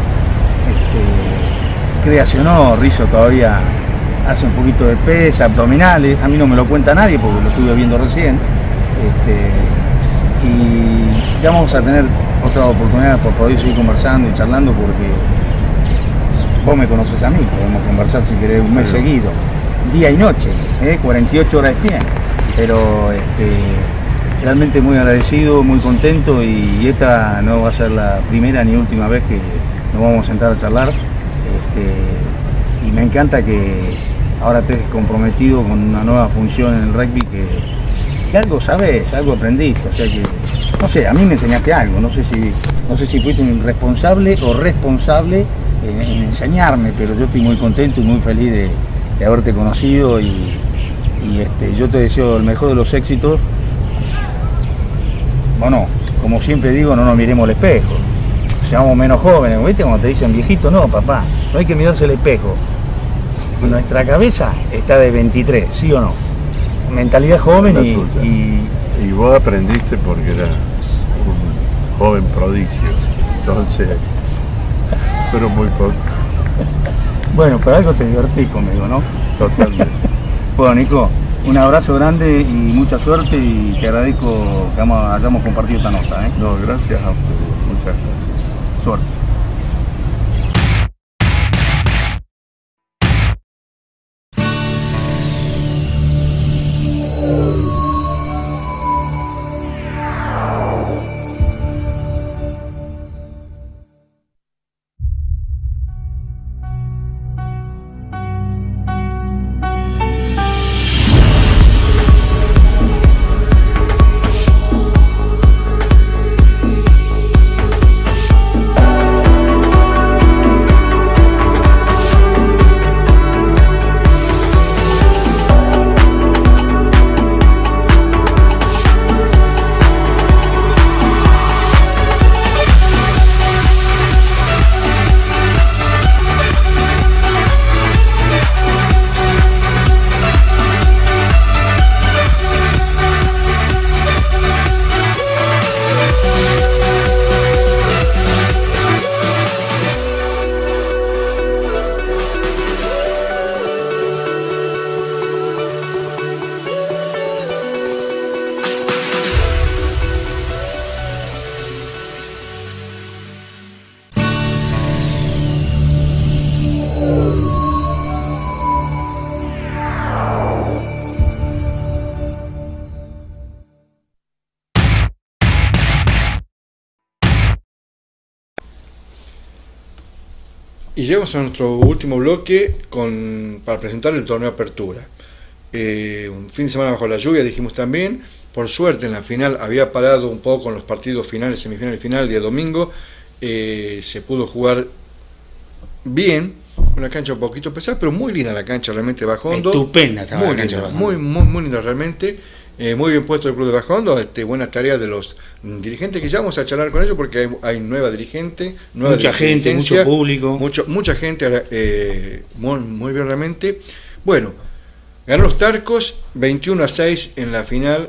créase o no, Rizzo todavía hace un poquito de pesa, abdominales, a mí no me lo cuenta nadie porque lo estuve viendo recién, y ya vamos a tener otra oportunidad por poder seguir conversando y charlando, porque vos me conoces a mí, podemos conversar si querés un mes seguido, día y noche, 48 horas de pie, pero realmente muy agradecido, muy contento, y esta no va a ser la primera ni última vez que nos vamos a sentar a charlar, y me encanta que ahora estés comprometido con una nueva función en el rugby, que que algo sabes, algo aprendiste, o sea que, no sé, a mí me enseñaste algo, no sé si fuiste un responsable o responsable en enseñarme, pero yo estoy muy contento y muy feliz de haberte conocido y yo te deseo el mejor de los éxitos. Bueno, como siempre digo, no nos miremos al espejo, seamos menos jóvenes, ¿viste? Cuando te dicen viejito, no, papá, no hay que mirarse al espejo. Nuestra cabeza está de 23, ¿sí o no? Mentalidad joven y vos aprendiste porque eras un joven prodigio, entonces, pero muy poco. Bueno, pero algo te divertí conmigo, ¿no? Totalmente. Bueno, Nico, un abrazo grande y mucha suerte y te agradezco que hayamos compartido esta nota, ¿eh? No, gracias a ustedes, muchas gracias. Suerte. Y llegamos a nuestro último bloque para presentar el torneo Apertura. Un fin de semana bajo la lluvia, dijimos también. Por suerte en la final había parado un poco con los partidos finales, semifinal y final, día domingo. Se pudo jugar bien, una cancha un poquito pesada, pero muy linda la cancha, realmente Bajondo. Estupenda estaba muy la cancha linda, Bajondo. muy linda realmente. Muy bien puesto el club de Bajondo, buena tarea de los dirigentes, que ya vamos a charlar con ellos porque hay nueva dirigente, nueva mucha gente, mucho público, mucha gente, muy bien realmente. Bueno, ganó los Tarcos 21-6 en la final,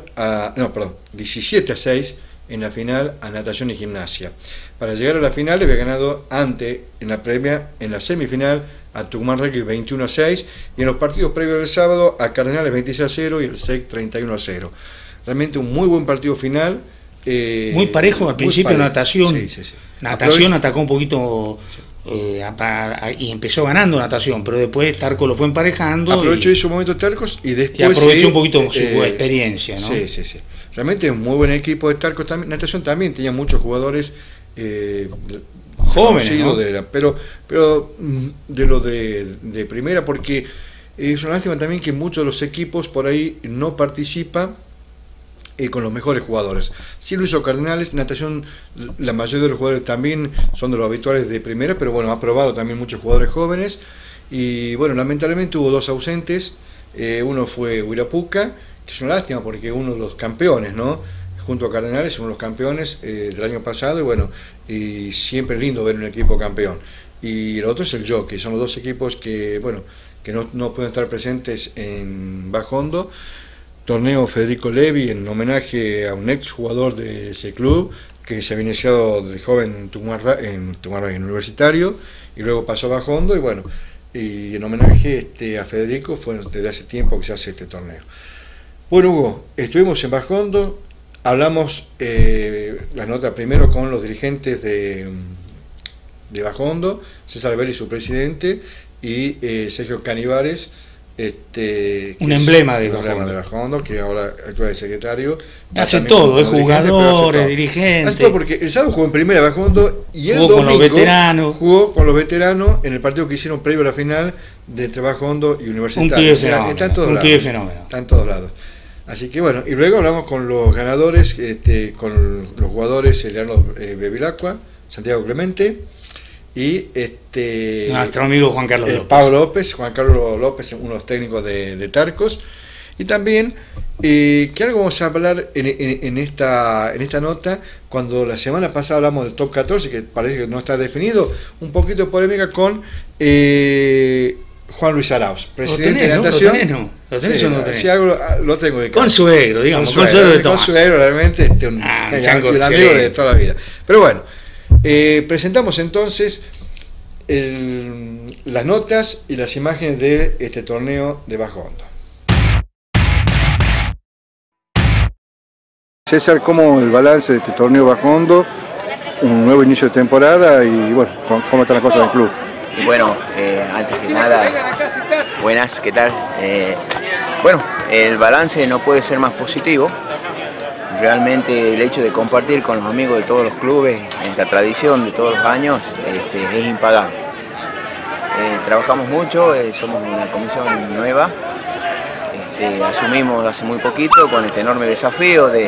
17-6 en la final a Natación y Gimnasia. Para llegar a la final había ganado antes en la semifinal a Tucumán Rugby 21-6 y en los partidos previos del sábado a Cardenales 26-0 y el SEC 31-0. Realmente un muy buen partido final. Muy parejo al principio parejo. Natación. Sí. Natación atacó un poquito y empezó ganando Natación, pero después Tarco lo fue emparejando. Aprovechó su momento Tarcos y después. Y aprovechó un poquito su experiencia, ¿no? Sí. Realmente un muy buen equipo de Tarcos también. Natación también tenía muchos jugadores jóvenes, ¿no? pero de lo de primera, porque es una lástima también que muchos de los equipos por ahí no participan con los mejores jugadores. Sí lo hizo Cardenales, Natación, la mayoría de los jugadores también son de los habituales de primera, pero bueno, ha probado también muchos jugadores jóvenes y bueno, lamentablemente hubo dos ausentes. Uno fue Huirapuca, que es una lástima porque uno de los campeones, ¿no? Junto a Cardenales, uno de los campeones del año pasado, y bueno, y siempre es lindo ver un equipo campeón. Y el otro es el Jockey, son los dos equipos que, bueno, que no pueden estar presentes en Bajondo. Torneo Federico Levi en homenaje a un ex jugador de ese club que se había iniciado de joven en Tucumán Universitario y luego pasó a Bajondo, y bueno, y en homenaje a Federico fue desde hace tiempo que se hace este torneo. Bueno, Hugo, estuvimos en Bajondo. Hablamos la nota primero con los dirigentes de Bajondo, César Belli, su presidente, y Sergio Canivares, un emblema de Bajondo, que ahora actúa de secretario. Hace todo, es jugador, es dirigente. Hace todo, porque el sábado jugó en primera de Bajondo y el domingo con los veteranos. Jugó con los veteranos en el partido que hicieron previo a la final de entre Bajondo y Universitario. Están todos lados. Así que bueno, y luego hablamos con los ganadores, con los jugadores Leandro Bevilacqua, Santiago Clemente y nuestro amigo Juan Carlos López. Juan Carlos López, uno de los técnicos de Tarcos. Y también, que algo vamos a hablar en esta nota, cuando la semana pasada hablamos del top 14, que parece que no está definido, un poquito de polémica con Juan Luis Arauz, presidente de natación. ¿Lo tenés o no lo tenés? Si algo, lo tengo de con suegro, digamos, con suegro de Tomás. Con suegro, realmente, un amigo de toda la vida. Pero bueno, presentamos entonces las notas y las imágenes de este torneo de bajo hondo. César, ¿cómo el balance de este torneo bajo hondo? Un nuevo inicio de temporada y bueno, ¿cómo están las cosas en el club? Bueno, antes que nada, buenas, ¿qué tal? Bueno, el balance no puede ser más positivo. Realmente el hecho de compartir con los amigos de todos los clubes, esta tradición de todos los años, es impagable. Trabajamos mucho, somos una comisión nueva, asumimos hace muy poquito con este enorme desafío de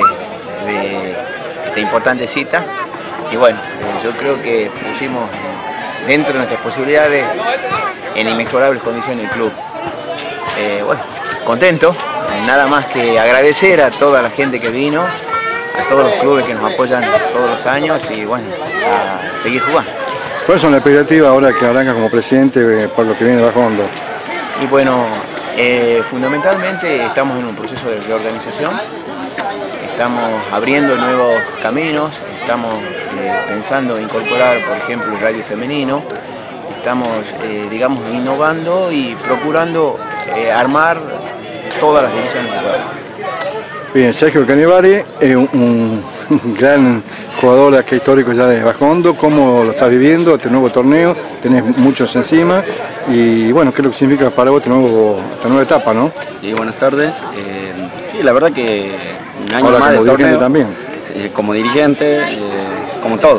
esta importante cita y bueno, yo creo que pusimos dentro de nuestras posibilidades en inmejorables condiciones el club. Bueno, contento, nada más que agradecer a toda la gente que vino, a todos los clubes que nos apoyan todos los años y bueno, a seguir jugando. ¿Cuáles son las expectativas ahora que arranca como presidente por lo que viene bajo hondo? Y bueno, fundamentalmente estamos en un proceso de reorganización, estamos abriendo nuevos caminos, estamos pensando incorporar, por ejemplo, el rugby femenino, estamos, digamos, innovando y procurando armar todas las divisiones de juego. Bien, Sergio Canivari es un gran jugador acá histórico ya de bajo hondo. ¿Cómo lo estás viviendo este nuevo torneo? Tenés muchos encima y bueno, ¿qué es lo que significa para vos esta nueva etapa, no? Sí, buenas tardes. Sí, la verdad que un año ahora más de torneo también. Como dirigente, como todo.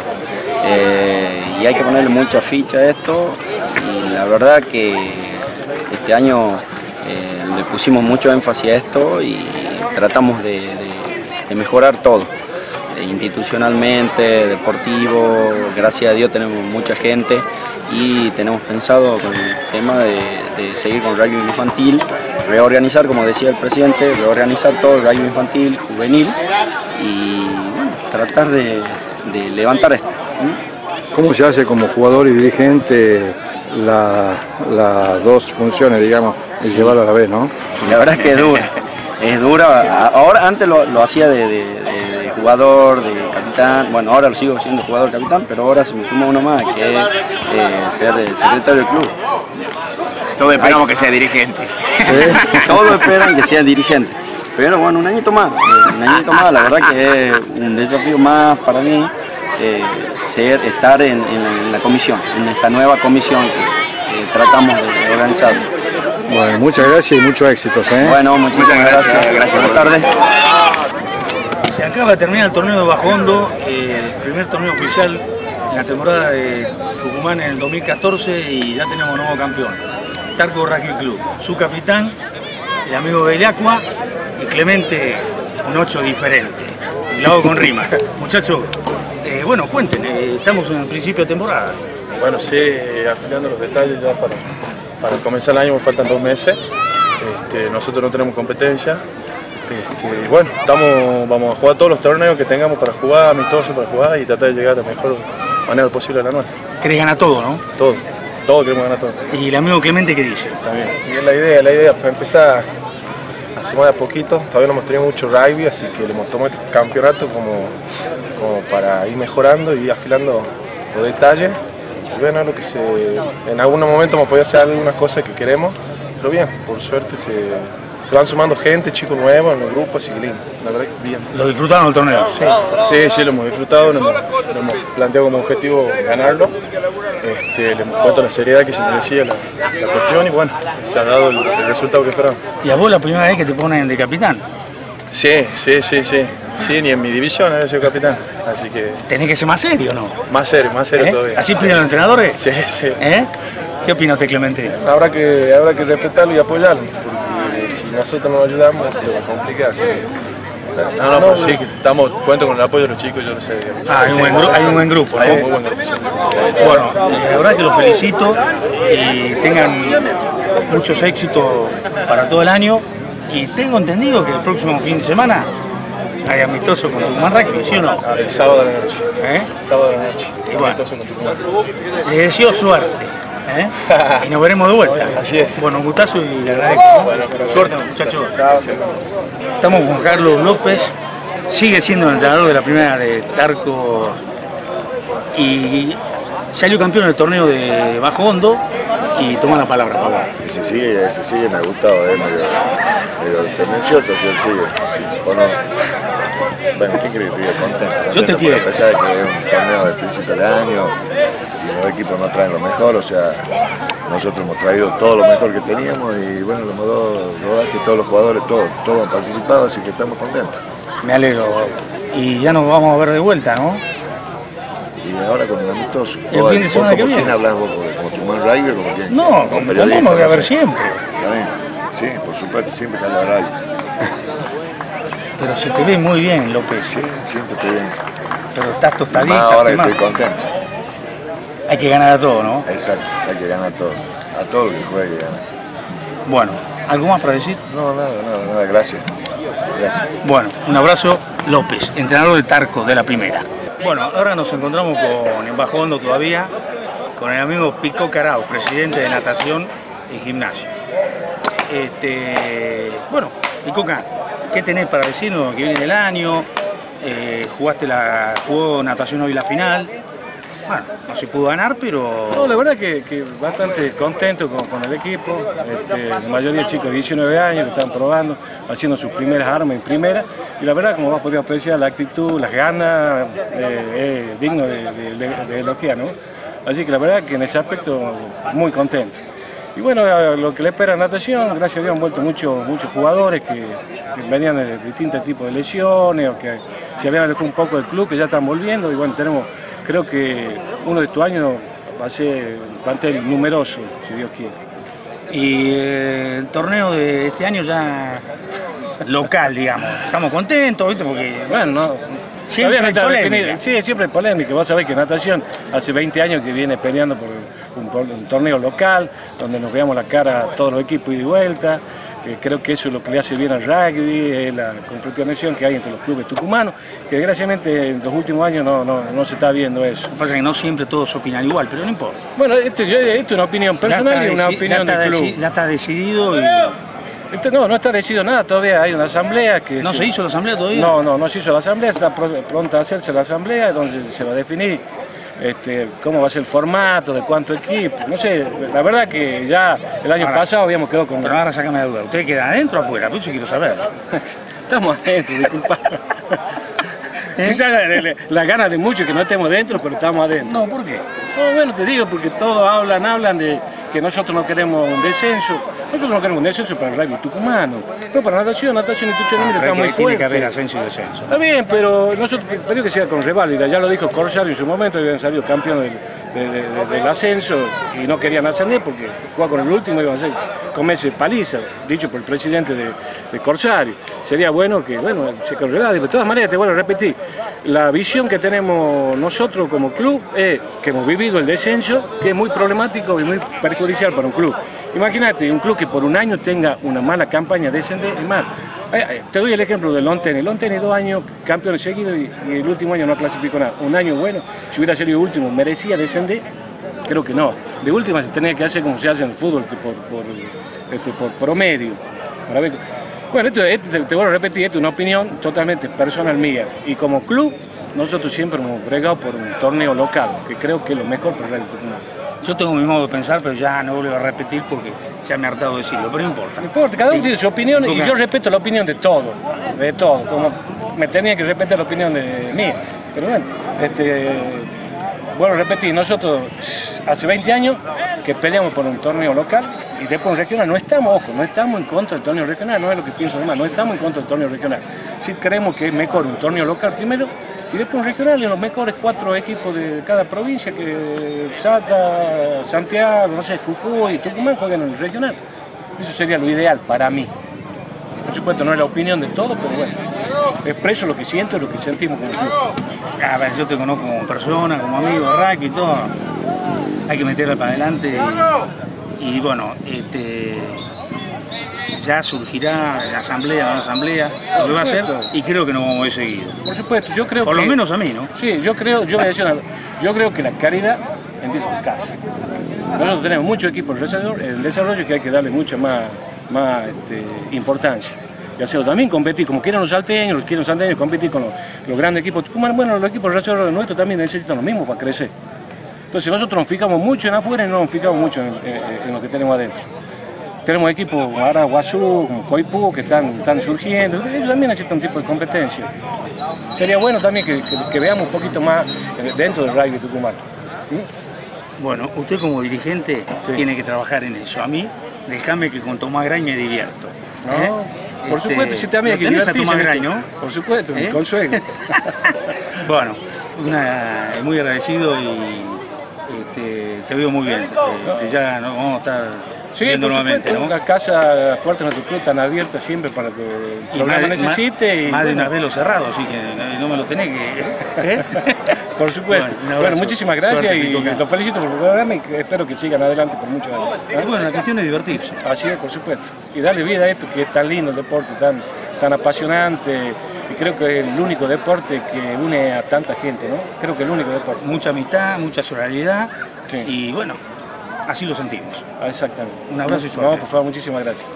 Y hay que ponerle mucha ficha a esto y la verdad que este año le pusimos mucho énfasis a esto y tratamos de mejorar todo, institucionalmente, deportivo, gracias a Dios tenemos mucha gente y tenemos pensado con el tema de seguir con el rugby infantil, reorganizar, como decía el presidente, reorganizar todo el rugby infantil, juvenil y bueno, tratar de levantar esto. ¿Cómo se hace como jugador y dirigente las dos funciones, digamos, y llevarlo a la vez, no? La verdad es que es dura. Ahora antes lo hacía de jugador, de capitán, bueno, ahora lo sigo siendo jugador capitán, pero ahora se me suma uno más, que es ser el secretario del club. Todos esperamos que sea dirigente. Todos esperan que sea dirigente. Pero bueno, un añito más, la verdad que es un desafío más para mí, estar en la comisión, en esta nueva comisión que tratamos de organizar. Bueno, muchas gracias y muchos éxitos. Bueno, muchísimas gracias. Buenas tardes. Se acaba de terminar el torneo de bajo hondo, el primer torneo oficial en la temporada de Tucumán en el 2014 y ya tenemos nuevo campeón, Tarcos Rugby Club. Su capitán, el amigo Bevilacqua y Clemente, un 8 diferente. Y lo hago con rima. Muchachos, bueno, cuenten, estamos en el principio de temporada. Bueno, sí, afinando los detalles ya para comenzar el año, me faltan 2 meses. Nosotros no tenemos competencia. Bueno, vamos a jugar todos los torneos que tengamos para jugar, amistosos para jugar y tratar de llegar de la mejor manera posible a la nueva. ¿Querés ganar todo, no? Todo queremos ganar todo. ¿Y el amigo Clemente qué dice? También. Y es la idea para empezar a sumar a poquito. Todavía no hemos tenido mucho rugby, así que le hemos tomado este campeonato como para ir mejorando y ir afilando los detalles. Y bueno, en algún momento hemos podido hacer algunas cosas que queremos, pero bien, por suerte se van sumando gente, chicos nuevos en los grupos, así que lindo, la verdad que bien. ¿Lo disfrutaron el torneo? Sí, lo hemos disfrutado, lo hemos planteado como objetivo ganarlo. Le hemos puesto la seriedad que se merecía la cuestión y bueno, se ha dado el resultado que esperábamos. ¿Y a vos la primera vez que te ponen de capitán? Sí, ni en mi división he sido capitán, así que... Tenés que ser más serio, ¿no? Más serio todavía. ¿Así piden los entrenadores? Sí. ¿Qué opina usted, Clemente? Habrá que respetarlo y apoyarlo, porque si nosotros nos ayudamos se nos complica, así que... No, pues sí, cuento con el apoyo de los chicos, yo lo sé. Hay un buen grupo, ¿no? Hay un muy buen grupo. Bueno, la verdad que los felicito y tengan muchos éxitos para todo el año. Y tengo entendido que el próximo fin de semana hay amistoso con Tucumán Rugby, ¿sí o no? El sábado de la noche. Sábado de la noche. Y bueno, amistoso con Tucumán. les deseo suerte. Y nos veremos de vuelta. Así es. Bueno, un gustazo y le agradezco. Bueno, suerte, muchachos. Chao. Estamos con Carlos López, sigue siendo el entrenador de la primera de Tarco y salió campeón del torneo de Bajo Hondo y toma la palabra, Pablo. Ese sigue, me ha gustado, medio tendencioso si él sigue. Bueno, ¿quién cree que estoy contento? Yo te quiero. A pesar de que es un torneo de principio de año y los equipos no traen lo mejor, o sea, nosotros hemos traído todo lo mejor que teníamos y bueno, lo hemos dado rodaje, todos los jugadores, todos han participado, así que estamos contentos. Me alegro. Y ya nos vamos a ver de vuelta, ¿no? Y ahora con el amistoso. El fin de semana que viene. ¿Quién hablas vos? ¿Como Tucumán Rugby o como quién? No, como periodista. Vamos a ver siempre. ¿También? Sí, por supuesto, siempre que haya radio. Pero se te ve muy bien, López. Sí, siempre estoy bien. Pero estás tostadito. Ahora estoy contento. Hay que ganar a todo, ¿no? Exacto, hay que ganar a todo. A todo lo que juegue hay que ganar. Bueno, ¿algo más para decir? No, nada, gracias. Gracias. Bueno, un abrazo, López, entrenador del Tarco de la primera. Bueno, ahora nos encontramos en Bajo Hondo todavía, con el amigo Pico Carao, presidente de natación y gimnasio. Bueno, Picoca, ¿qué tenés para decirnos que viene el año? Jugó natación hoy la final. Bueno, no se pudo ganar, pero... No, la verdad que bastante contento con el equipo. La mayoría de chicos de 19 años que están probando, haciendo sus primeras armas en primera. Y la verdad, como vas a poder apreciar, la actitud, las ganas, es digno de elogiar, ¿no? Así que la verdad que en ese aspecto muy contento. Y bueno, lo que le espera a natación, gracias a Dios han vuelto muchos jugadores que venían de distintos tipos de lesiones o que se habían alejado un poco del club, que ya están volviendo. Y bueno, creo que uno de estos años va a ser un plantel numeroso, si Dios quiere. Y el torneo de este año ya local, digamos. Estamos contentos, ¿viste? Porque, bueno, siempre no está definido. Sí, siempre es polémica. Vos sabés que natación hace 20 años que viene peleando por un torneo local, donde nos veamos la cara a todos los equipos y de vuelta. Creo que eso es lo que le hace bien al rugby, es la confrontación que hay entre los clubes tucumanos, que desgraciadamente en los últimos años no se está viendo eso. Lo que pasa es que no siempre todos opinan igual, pero no importa. Bueno, esto es una opinión personal y una opinión del club. Ya está decidido y... No está decidido nada, todavía hay una asamblea que... ¿No se hizo la asamblea todavía? No se hizo la asamblea, está pronta a hacerse la asamblea, donde se va a definir cómo va a ser el formato, de cuánto equipo, no sé, la verdad que ya el año pasado habíamos quedado con... Pero ahora sácame de duda, ¿usted queda adentro o afuera? Pues yo quiero saber. Estamos adentro, disculpa. Quizás la gana de muchos que no estemos dentro, pero estamos adentro. No, ¿por qué? No, bueno, te digo, porque todos hablan de que nosotros no queremos un descenso. Nosotros no queremos un descenso para el rugby tucumano. No, para natación institucionalmente está muy fuerte. Tiene que haber ascenso y descenso. Está bien, pero nosotros queremos que sea con reválida. Ya lo dijo Corsario en su momento, habían salido campeones del ascenso y no querían ascender porque jugar con el último iban a ser comerse paliza, dicho por el presidente de Corsario. Sería bueno que, se con reválida. De todas maneras, te vuelvo a repetir, la visión que tenemos nosotros como club es que hemos vivido el descenso, que es muy problemático y muy perjudicial para un club. Imagínate, un club que por un año tenga una mala campaña descender, es más, te doy el ejemplo del Long Tennis. Long Tennis 2 años campeón seguido y el último año no clasificó nada. Un año bueno, si hubiera sido último, ¿merecía descender? Creo que no. De última se tenía que hacer como se hace en el fútbol, por promedio. Para ver. Bueno, te voy a repetir, esto es una opinión totalmente personal mía. Y como club, nosotros siempre hemos bregado por un torneo local, que creo que es lo mejor para el Tucumán. Yo tengo mi modo de pensar, pero ya no vuelvo a repetir porque ya me he hartado de decirlo, pero no importa. No importa, cada uno tiene su opinión y yo respeto la opinión de todo, como me tenía que respetar la opinión de mí. Pero bueno, bueno, repetir, nosotros hace 20 años que peleamos por un torneo local y después un regional. No estamos en contra del torneo regional, no es lo que pienso además, no estamos en contra del torneo regional. Sí creemos que es mejor un torneo local primero y después un regional en los mejores 4 equipos de cada provincia, que Salta, Santiago, no sé, Jujuy y Tucumán juegan en el regional. Eso sería lo ideal para mí. Por supuesto, no es la opinión de todos, pero bueno, expreso lo que siento y lo que sentimos como club. A ver, yo te conozco como persona, como amigo, Rack y todo. Hay que meterla para adelante y bueno, ya surgirá la asamblea, lo que va a hacer, y creo que nos vamos a ir seguido. Por supuesto, yo creo Por lo menos a mí, ¿no? Sí, yo creo que la caridad empieza por casa. Nosotros tenemos muchos equipos en desarrollo que hay que darle mucha más importancia. Y hacerlo también competir, como quieren los salteños, competir con los grandes equipos. Bueno, los equipos desarrollo nuestros también necesitan lo mismo para crecer. Entonces nosotros nos fijamos mucho en afuera y no nos fijamos mucho en lo que tenemos adentro. Tenemos equipos como Araguazú, como Coipú, que están surgiendo, ellos también necesitan un tipo de competencia. Sería bueno también que veamos un poquito más dentro del rugby Tucumán. Bueno, usted como dirigente tiene que trabajar en eso. A mí, déjame que con Tomás Gray me divierto. Por supuesto, si también hay que divertirse. Tomás Gray, ¿no? Por supuesto, con sueño. Bueno, muy agradecido y te veo muy bien. Ya nos vamos a estar... Sí, por supuesto, ¿no? Las puertas de nuestro club están abiertas siempre para que el programa necesite. Más de una vez lo cerrado, así que no me lo tenés que... Por supuesto. Bueno, muchísimas gracias y los felicito por el programa y espero que sigan adelante por muchos años. Bueno, la cuestión es divertirse. Así es, por supuesto. Y darle vida a esto que es tan lindo el deporte, tan apasionante. Y creo que es el único deporte que une a tanta gente, ¿no? Creo que es el único deporte. Mucha amistad, mucha solidaridad y bueno, así lo sentimos. Exactamente. Un abrazo y suerte. No, por favor, muchísimas gracias.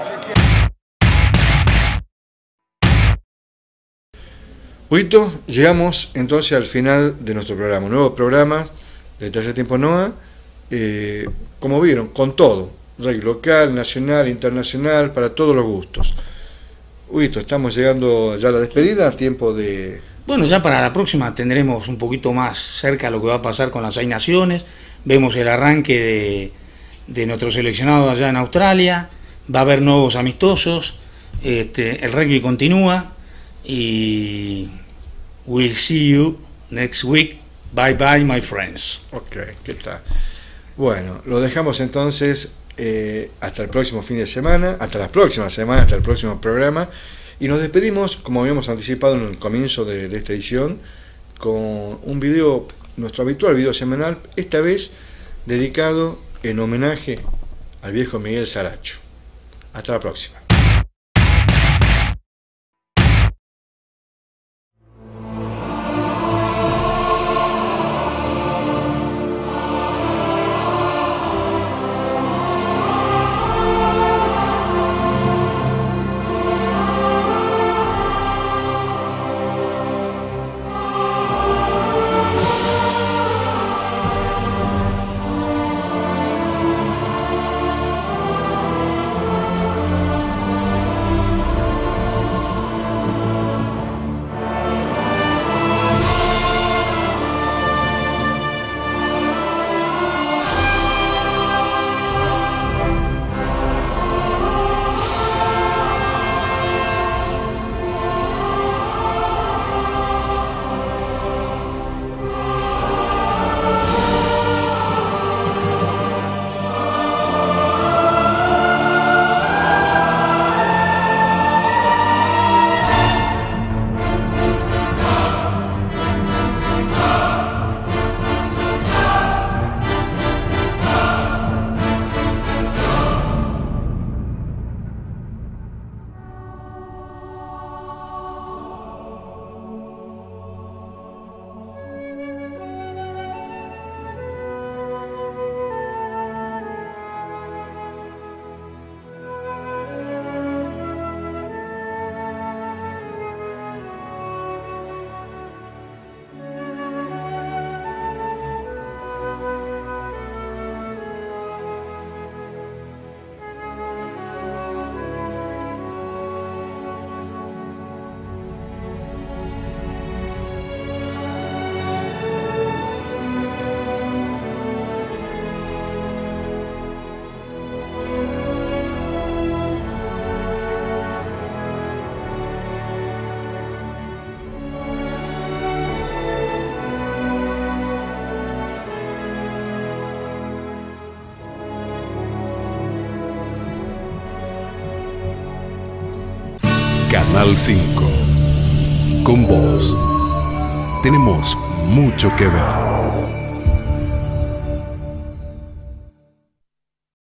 Huito, llegamos entonces al final de nuestro programa, un nuevo programa de Taller Tiempo NOA, como vieron, con todo, rugby local, nacional, internacional, para todos los gustos. Huito, estamos llegando ya a la despedida, tiempo de... Bueno, ya para la próxima tendremos un poquito más cerca lo que va a pasar con las 6 naciones, vemos el arranque de nuestro seleccionado allá en Australia, va a haber nuevos amistosos, el rugby continúa y we'll see you next week. Bye bye, my friends. Ok, ¿qué tal? Bueno, lo dejamos entonces hasta el próximo fin de semana, hasta la próxima semana, hasta el próximo programa. Y nos despedimos, como habíamos anticipado en el comienzo de esta edición, con un video, nuestro habitual video semanal, esta vez dedicado en homenaje al viejo Miguel Saracho. Hasta la próxima. Canal 5. Con vos tenemos mucho que ver.